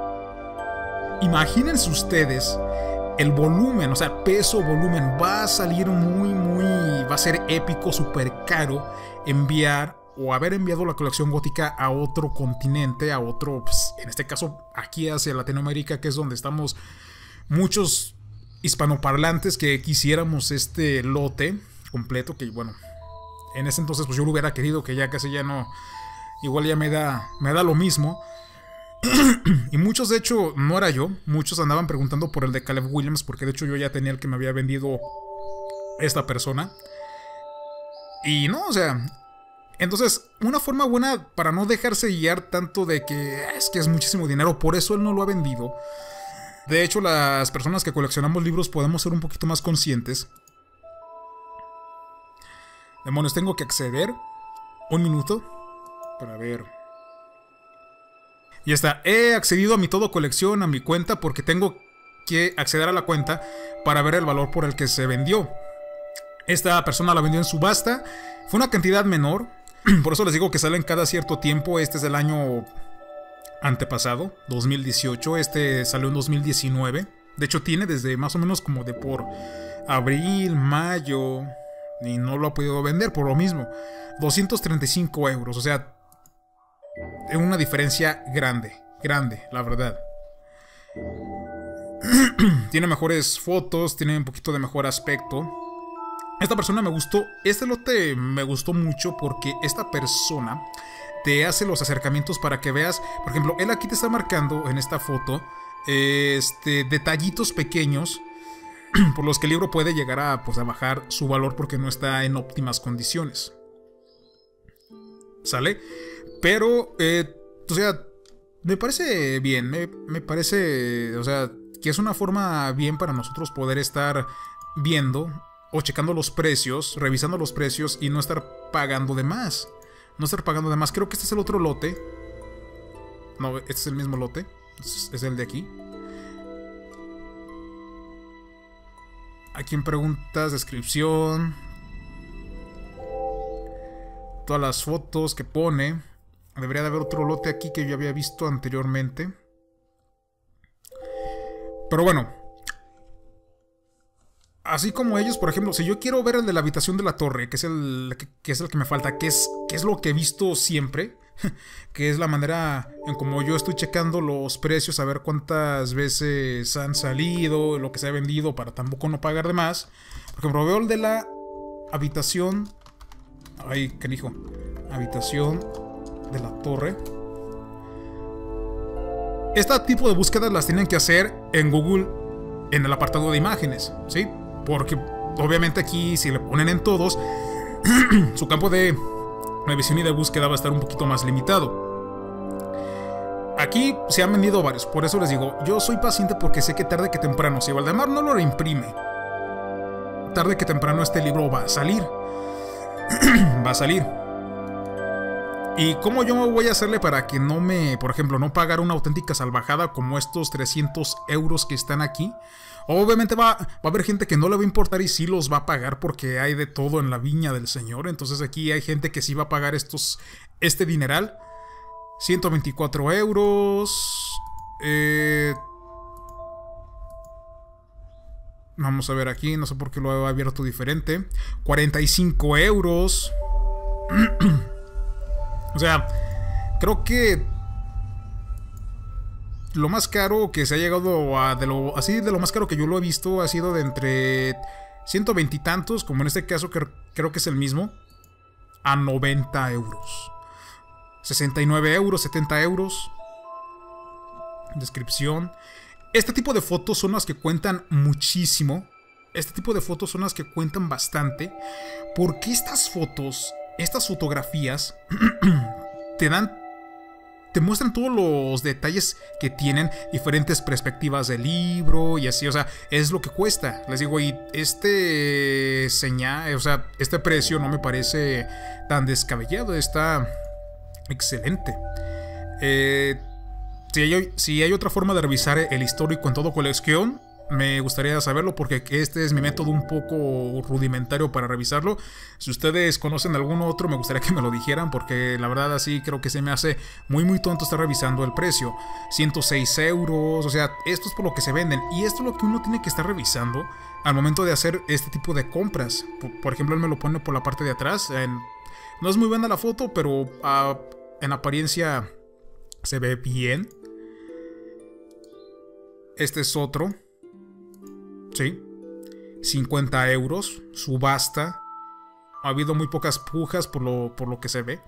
ustedes el volumen, o sea, peso, volumen. Va a salir va a ser épico, súper caro enviar o haber enviado la colección gótica a otro continente, a otro, pues, en este caso aquí hacia Latinoamérica, que es donde estamos muchos hispanoparlantes que quisiéramos este lote completo, que bueno, en ese entonces pues yo lo hubiera querido, que ya casi ya no, igual ya me da lo mismo. Y muchos, de hecho, no era yo, muchos andaban preguntando por el de Caleb Williams, porque de hecho yo ya tenía el que me había vendido esta persona. Y no, o sea, entonces una forma buena para no dejarse guiar tanto de que es muchísimo dinero, por eso él no lo ha vendido. De hecho, las personas que coleccionamos libros podemos ser un poquito más conscientes. Demonios, tengo que acceder. Un minuto para ver. Ya está, he accedido a mi todo colección, a mi cuenta, porque tengo que acceder a la cuenta para ver el valor por el que se vendió. Esta persona la vendió en subasta, fue una cantidad menor, por eso les digo que salen cada cierto tiempo. Este es del año antepasado, 2018, este salió en 2019. De hecho tiene desde más o menos como de por abril, mayo, y no lo ha podido vender por lo mismo. 235 euros, o sea, es una diferencia grande, la verdad. Tiene mejores fotos, tiene un poquito de mejor aspecto. Esta persona me gustó, este lote me gustó mucho porque esta persona te hace los acercamientos para que veas. Por ejemplo, él aquí te está marcando en esta foto detallitos pequeños por los que el libro puede llegar a, pues, a bajar su valor porque no está en óptimas condiciones. ¿Sale? Pero, o sea, me parece bien, me parece, o sea, que es una forma bien para nosotros poder estar viendo o checando los precios, revisando los precios y no estar pagando de más. Creo que este es el otro lote. No, este es el mismo lote. Es el de aquí. Aquí en preguntas, descripción. Todas las fotos que pone. Debería de haber otro lote aquí que yo había visto anteriormente. Pero bueno. Así como ellos, por ejemplo, si yo quiero ver el de la habitación de la torre, que es el que me falta, que es lo que he visto siempre, que es la manera en como yo estoy checando los precios, a ver cuántas veces han salido, lo que se ha vendido, para tampoco no pagar de más. Por ejemplo, veo el de la habitación. Ay, ¿qué dijo? Habitación de la torre. Este tipo de búsquedas las tienen que hacer en Google, en el apartado de imágenes, ¿sí? Porque obviamente aquí, si le ponen en todos, su campo de visión y de búsqueda va a estar un poquito más limitado. Aquí se han vendido varios, por eso les digo, yo soy paciente porque sé que tarde que temprano, si Valdemar no lo reimprime, tarde que temprano este libro va a salir. Va a salir. ¿Y cómo yo voy a hacerle para que no me, por ejemplo, no pagar una auténtica salvajada como estos 300 euros que están aquí? Obviamente va a haber gente que no le va a importar y sí los va a pagar porque hay de todo en la viña del Señor. Entonces aquí hay gente que sí va a pagar este dineral. 124 euros. Vamos a ver aquí, no sé por qué lo he abierto diferente. 45 euros. O sea, creo que lo más caro que se ha llegado a, de lo más caro que yo lo he visto, ha sido de entre 120 y tantos, como en este caso que creo que es el mismo, a 90 euros. 69 euros, 70 euros. Descripción. Este tipo de fotos son las que cuentan muchísimo. Este tipo de fotos son las que cuentan bastante. Porque estas fotos, estas fotografías, te muestran todos los detalles que tienen, diferentes perspectivas del libro y así, o sea, es lo que cuesta. Les digo, y este precio no me parece tan descabellado, está excelente. Si hay otra forma de revisar el histórico en todo colección, me gustaría saberlo porque este es mi método un poco rudimentario para revisarlo. Si ustedes conocen algún otro, me gustaría que me lo dijeran porque la verdad así creo que se me hace muy tonto estar revisando el precio. 106 euros, o sea, esto es por lo que se venden y esto es lo que uno tiene que estar revisando al momento de hacer este tipo de compras. Por ejemplo, él me lo pone por la parte de atrás, No es muy buena la foto, pero en apariencia se ve bien. Este es otro. Sí. 50 euros. Subasta. Ha habido muy pocas pujas por lo que se ve.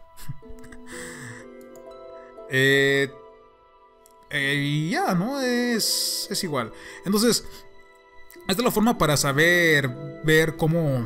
Y ya, ¿no? Es igual. Entonces, esta es la forma para saber ver cómo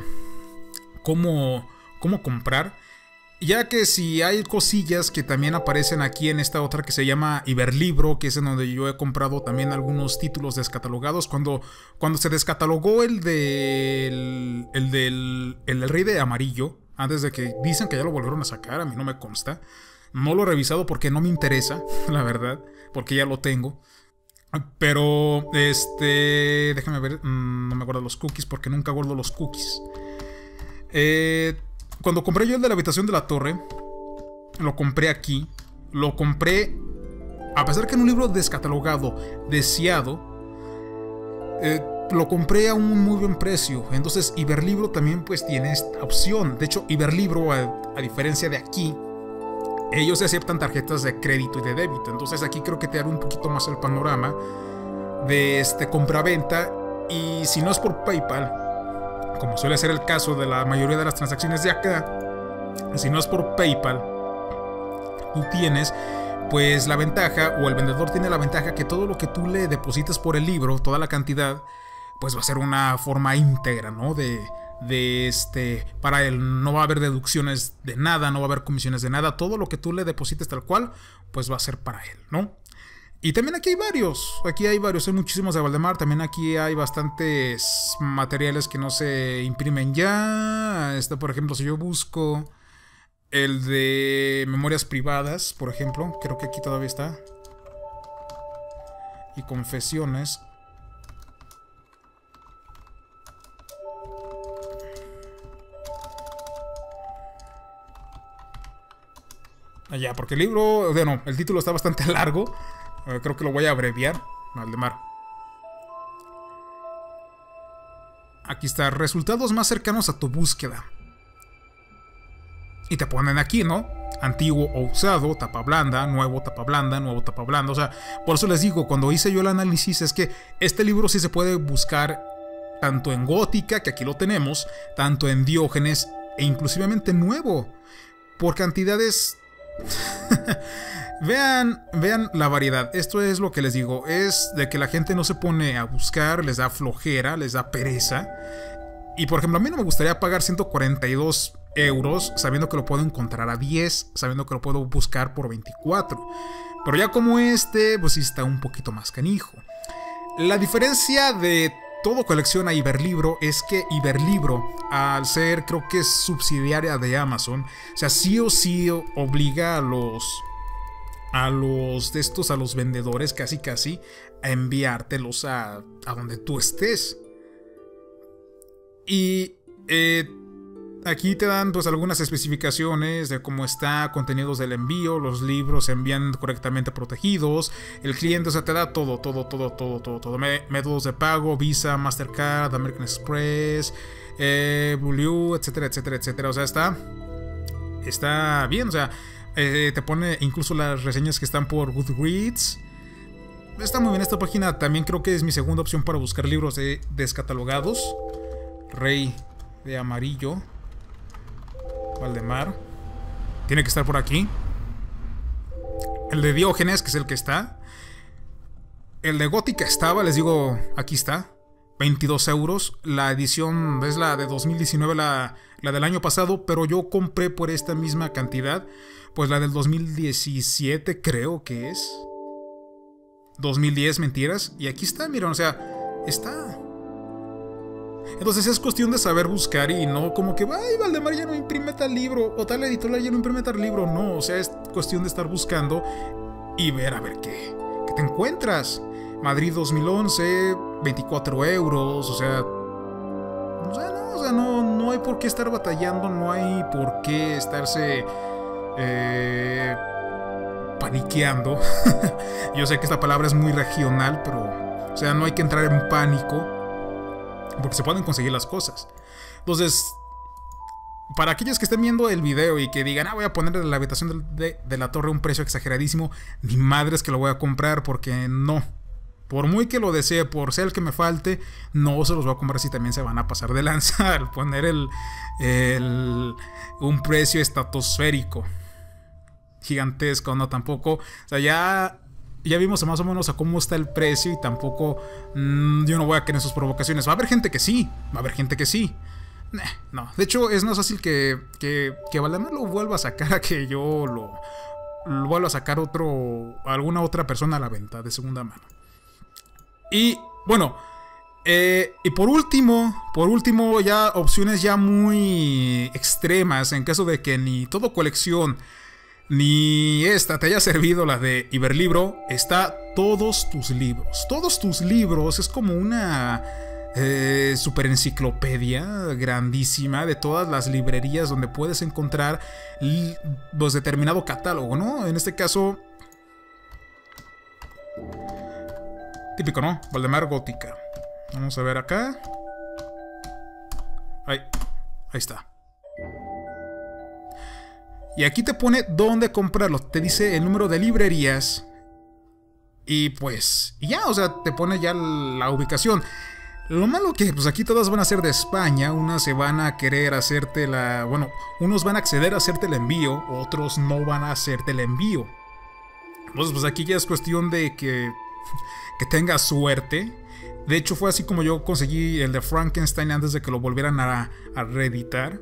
comprar. Ya que si hay cosillas que también aparecen aquí en esta otra que se llama Iberlibro, que es en donde yo he comprado también algunos títulos descatalogados. Cuando se descatalogó el del Rey de Amarillo, antes de que dicen que ya lo volvieron a sacar, a mí no me consta. No lo he revisado porque no me interesa, la verdad, porque ya lo tengo. Pero, déjame ver, no me guardo los cookies porque nunca guardo los cookies. Cuando compré yo el de la habitación de la torre, lo compré aquí. Lo compré, a pesar que en un libro descatalogado, deseado, lo compré a un muy buen precio. Entonces Iberlibro también pues tiene esta opción. De hecho, Iberlibro, a diferencia de aquí, ellos aceptan tarjetas de crédito y de débito. Entonces aquí creo que te abre un poquito más el panorama de compra-venta. Y si no es por PayPal, como suele ser el caso de la mayoría de las transacciones de acá, si no es por PayPal, tú tienes pues la ventaja, o el vendedor tiene la ventaja, que todo lo que tú le deposites por el libro, toda la cantidad, pues va a ser una forma íntegra, ¿no? Para él no va a haber deducciones de nada, no va a haber comisiones de nada. Todo lo que tú le deposites tal cual, pues va a ser para él, ¿no? Y también aquí hay varios, hay muchísimos de Valdemar. También aquí hay bastantes materiales que no se imprimen ya. Por ejemplo, si yo busco el de memorias privadas, por ejemplo, creo que aquí todavía está. Y confesiones. Allá, porque el libro, bueno, el título está bastante largo. Creo que lo voy a abreviar. Valdemar. Aquí está, resultados más cercanos a tu búsqueda. Y te ponen aquí, ¿no? Antiguo o usado, tapa blanda, nuevo, tapa blanda, nuevo, tapa blanda. O sea, por eso les digo, cuando hice yo el análisis, es que este libro sí se puede buscar tanto en Gótica, que aquí lo tenemos, tanto en Diógenes, e inclusivamente nuevo, por cantidades... Vean la variedad. Esto es lo que les digo, es de que la gente no se pone a buscar, les da flojera, les da pereza. Y por ejemplo, a mí no me gustaría pagar 142 euros sabiendo que lo puedo encontrar a 10, sabiendo que lo puedo buscar por 24. Pero ya como pues sí está un poquito más canijo. La diferencia de todo colección a Iberlibro es que Iberlibro, al ser, creo que es subsidiaria de Amazon, o sea, sí o sí obliga a los vendedores casi a enviártelos a donde tú estés. Y aquí te dan pues algunas especificaciones de cómo está, contenidos del envío, los libros se envían correctamente protegidos, el cliente, o sea, te da todo. Métodos de pago, Visa, Mastercard, American Express, Blue, etcétera. O sea, está bien, o sea, te pone incluso las reseñas que están por Goodreads. Está muy bien esta página. También creo que es mi segunda opción para buscar libros descatalogados. Rey de Amarillo, Valdemar. Tiene que estar por aquí. El de Diógenes, que es el que está. El de Gótica estaba, les digo, aquí está. 22 euros. La edición es la de 2019, la del año pasado. Pero yo compré por esta misma cantidad pues la del 2017, creo que es. 2010, mentiras. Y aquí está, miren, o sea, está. Entonces es cuestión de saber buscar y no como que, ay, Valdemar ya no imprime tal libro, o tal editorial ya no imprime tal libro. No, o sea, es cuestión de estar buscando y ver a ver qué te encuentras. Madrid 2011, 24 euros, o sea, no hay por qué estar batallando, no hay por qué estarse paniqueando. Yo sé que esta palabra es muy regional, pero, o sea, no hay que entrar en pánico, porque se pueden conseguir las cosas. Entonces, para aquellos que estén viendo el video y que digan, voy a poner en la habitación de la torre un precio exageradísimo, ni madres que lo voy a comprar, porque no. Por muy que lo desee, por ser el que me falte, no se los voy a comprar si también se van a pasar de lanza al poner un precio estratosférico, gigantesco, no, tampoco. O sea, ya vimos más o menos a cómo está el precio y tampoco yo no voy a querer sus provocaciones. Va a haber gente que sí, no, de hecho es más fácil que Valdemar lo vuelva a sacar a que yo lo vuelva a sacar alguna otra persona a la venta de segunda mano. Y bueno, y por último, ya opciones ya muy extremas en caso de que ni Todo Colección ni esta te haya servido, la de Iberlibro, está Todos Tus Libros. Todos Tus Libros es como una super enciclopedia grandísima de todas las librerías donde puedes encontrar pues determinado catálogo, ¿no? En este caso, típico, ¿no? Valdemar Gótica. Vamos a ver acá. Ahí está. Y aquí te pone dónde comprarlo. Te dice el número de librerías. Y pues, y ya, o sea, te pone ya la ubicación. Lo malo que, pues aquí todas van a ser de España. Unas se van a querer hacerte bueno, unos van a acceder a hacerte el envío. Otros no van a hacerte el envío. Entonces, pues aquí ya es cuestión de que tengas suerte. De hecho, fue así como yo conseguí el de Frankenstein antes de que lo volvieran a reeditar.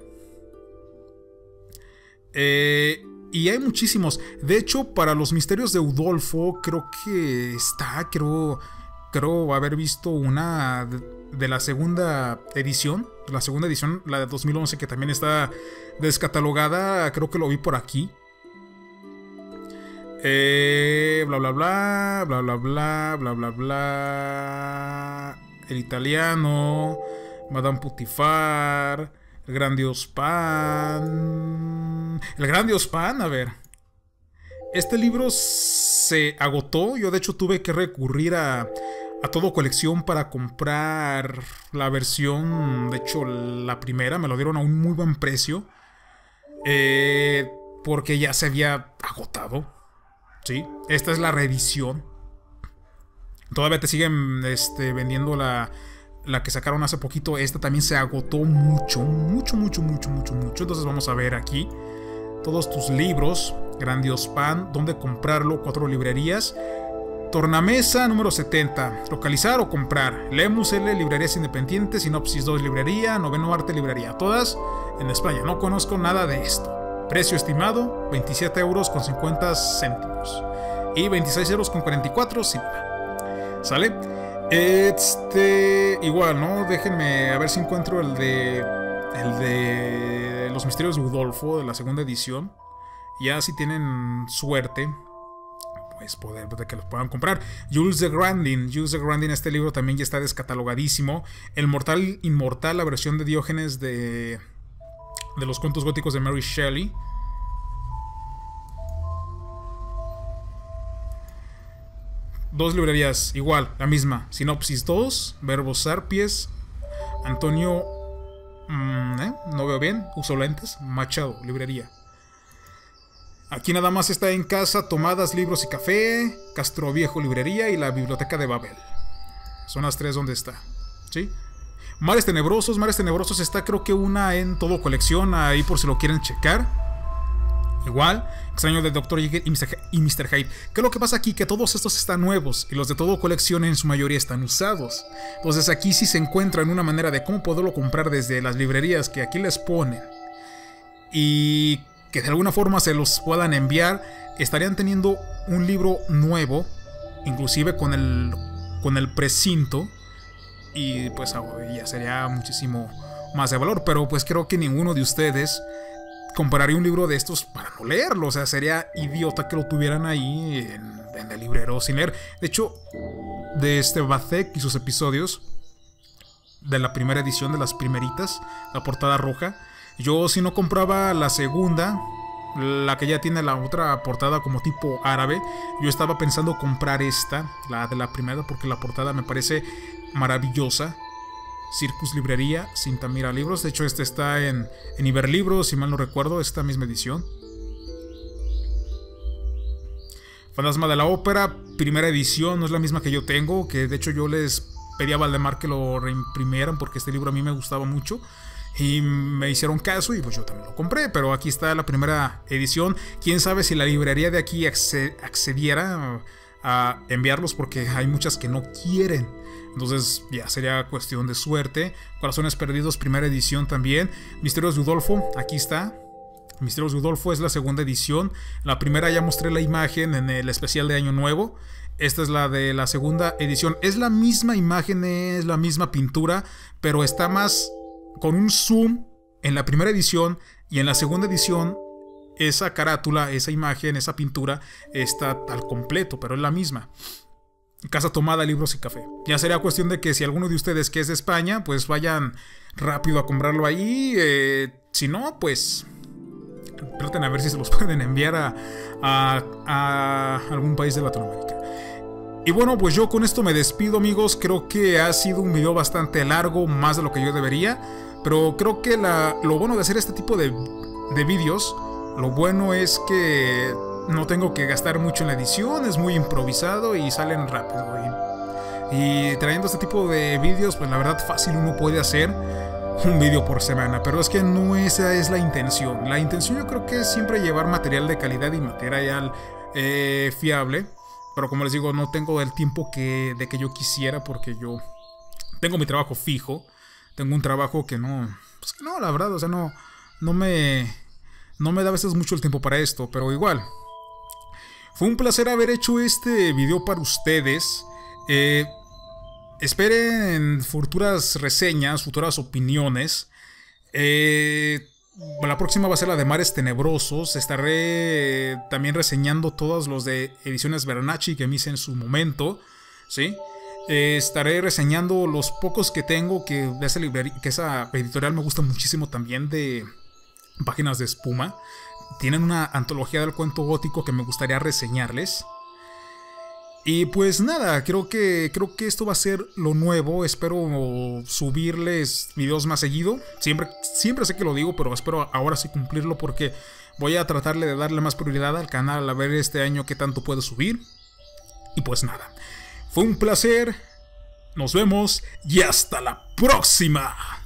Y hay muchísimos. De hecho, para los misterios de Udolfo, creo haber visto una de la segunda edición. La de 2011, que también está descatalogada. Creo que lo vi por aquí. Bla bla bla, bla bla bla, bla bla bla. El italiano, Madame Putifar, el Gran Dios Pan. El Gran Dios Pan, a ver. Este libro se agotó. Yo de hecho tuve que recurrir a Todo Colección para comprar la versión. De hecho, la primera me lo dieron a un muy buen precio. Porque ya se había agotado. Sí, esta es la reedición. Todavía te siguen vendiendo la que sacaron hace poquito. Esta también se agotó mucho. Entonces vamos a ver aquí Todos Tus Libros, Gran Dios Pan, dónde comprarlo, 4 librerías. Tornamesa número 70, localizar o comprar. Lemus L, librerías independientes. Sinopsis 2, librería. Noveno Arte, librería. Todas en España. No conozco nada de esto. Precio estimado, 27 euros con 50 céntimos. Y 26 euros con 44 sin IVA. ¿Sale? Igual, ¿no? Déjenme a ver si encuentro el de Los Misterios de Udolfo, de la segunda edición. Ya si tienen suerte, pues de que los puedan comprar. Jules de Grandin, este libro también ya está descatalogadísimo. El Mortal Inmortal, la versión de Diógenes de los cuentos góticos de Mary Shelley. Dos librerías, igual, la misma. Sinopsis 2, Verbos Sarpies, Antonio, no veo bien, uso lentes, Machado, librería. Aquí nada más está En Casa, Tomadas, Libros y Café, Castro Viejo, librería, y la Biblioteca de Babel. Son las tres donde está, ¿sí? Mares Tenebrosos está creo que una en Todo Colección, ahí por si lo quieren checar. Igual, Extraño del Dr. Jekyll y Mr. Hyde. ¿Qué es lo que pasa aquí? Que todos estos están nuevos y los de Todo Colección en su mayoría están usados. Entonces aquí sí se encuentra en una manera de cómo poderlo comprar desde las librerías que aquí les ponen y que de alguna forma se los puedan enviar. Estarían teniendo un libro nuevo, inclusive con el precinto. Y pues ya sería muchísimo más de valor. Pero pues creo que ninguno de ustedes compraría un libro de estos para no leerlo. O sea, sería idiota que lo tuvieran ahí en el librero sin leer. De hecho, de Batek y sus episodios de la primera edición, de las primeritas, la portada roja, yo si no compraba la segunda, la que ya tiene la otra portada como tipo árabe, yo estaba pensando comprar esta, la de la primera, porque la portada me parece maravillosa. Circus Librería, Cintamira Libros. De hecho, este está en Iberlibros, si mal no recuerdo, esta misma edición. Fantasma de la Ópera, primera edición, no es la misma que yo tengo, que de hecho yo les pedí a Valdemar que lo reimprimieran porque este libro a mí me gustaba mucho. Y me hicieron caso y pues yo también lo compré. Pero aquí está la primera edición. Quién sabe si la librería de aquí accediera a enviarlos, porque hay muchas que no quieren. Entonces ya sería cuestión de suerte. Corazones Perdidos, primera edición también. Misterios de Udolfo, aquí está. Misterios de Udolfo es la segunda edición. La primera ya mostré la imagen en el especial de Año Nuevo. Esta es la de la segunda edición. Es la misma imagen, es la misma pintura, pero está más con un zoom en la primera edición, y en la segunda edición esa carátula, esa imagen, esa pintura está al completo, pero es la misma. Casa Tomada, Libros y Café. Ya sería cuestión de que si alguno de ustedes que es de España, pues vayan rápido a comprarlo ahí. Si no, pues traten a ver si se los pueden enviar a algún país de Latinoamérica. Y bueno, pues yo con esto me despido, amigos. Creo que ha sido un video bastante largo, más de lo que yo debería. Pero creo que lo bueno de hacer este tipo de vídeos, lo bueno es que no tengo que gastar mucho en la edición, es muy improvisado y salen rápido. Y trayendo este tipo de vídeos, pues la verdad fácil uno puede hacer un vídeo por semana. Pero es que no esa es la intención. La intención yo creo que es siempre llevar material de calidad y material fiable. Pero como les digo, no tengo el tiempo de que yo quisiera, porque yo tengo mi trabajo fijo. Tengo un trabajo que no, pues que no, la verdad, o sea, no me da a veces mucho el tiempo para esto, pero igual. Fue un placer haber hecho este video para ustedes. Esperen futuras reseñas, futuras opiniones. La próxima va a ser la de Mares Tenebrosos. Estaré también reseñando todos los de Ediciones Bernacchi que me hice en su momento, ¿sí? Estaré reseñando los pocos que tengo, que esa editorial me gusta muchísimo también, de Páginas de Espuma. Tienen una antología del cuento gótico que me gustaría reseñarles. Y pues nada, creo que esto va a ser lo nuevo. Espero subirles videos más seguido. Siempre sé que lo digo, pero espero ahora sí cumplirlo, porque voy a tratarle de darle más prioridad al canal, a ver este año qué tanto puedo subir. Y pues nada, fue un placer. Nos vemos y hasta la próxima.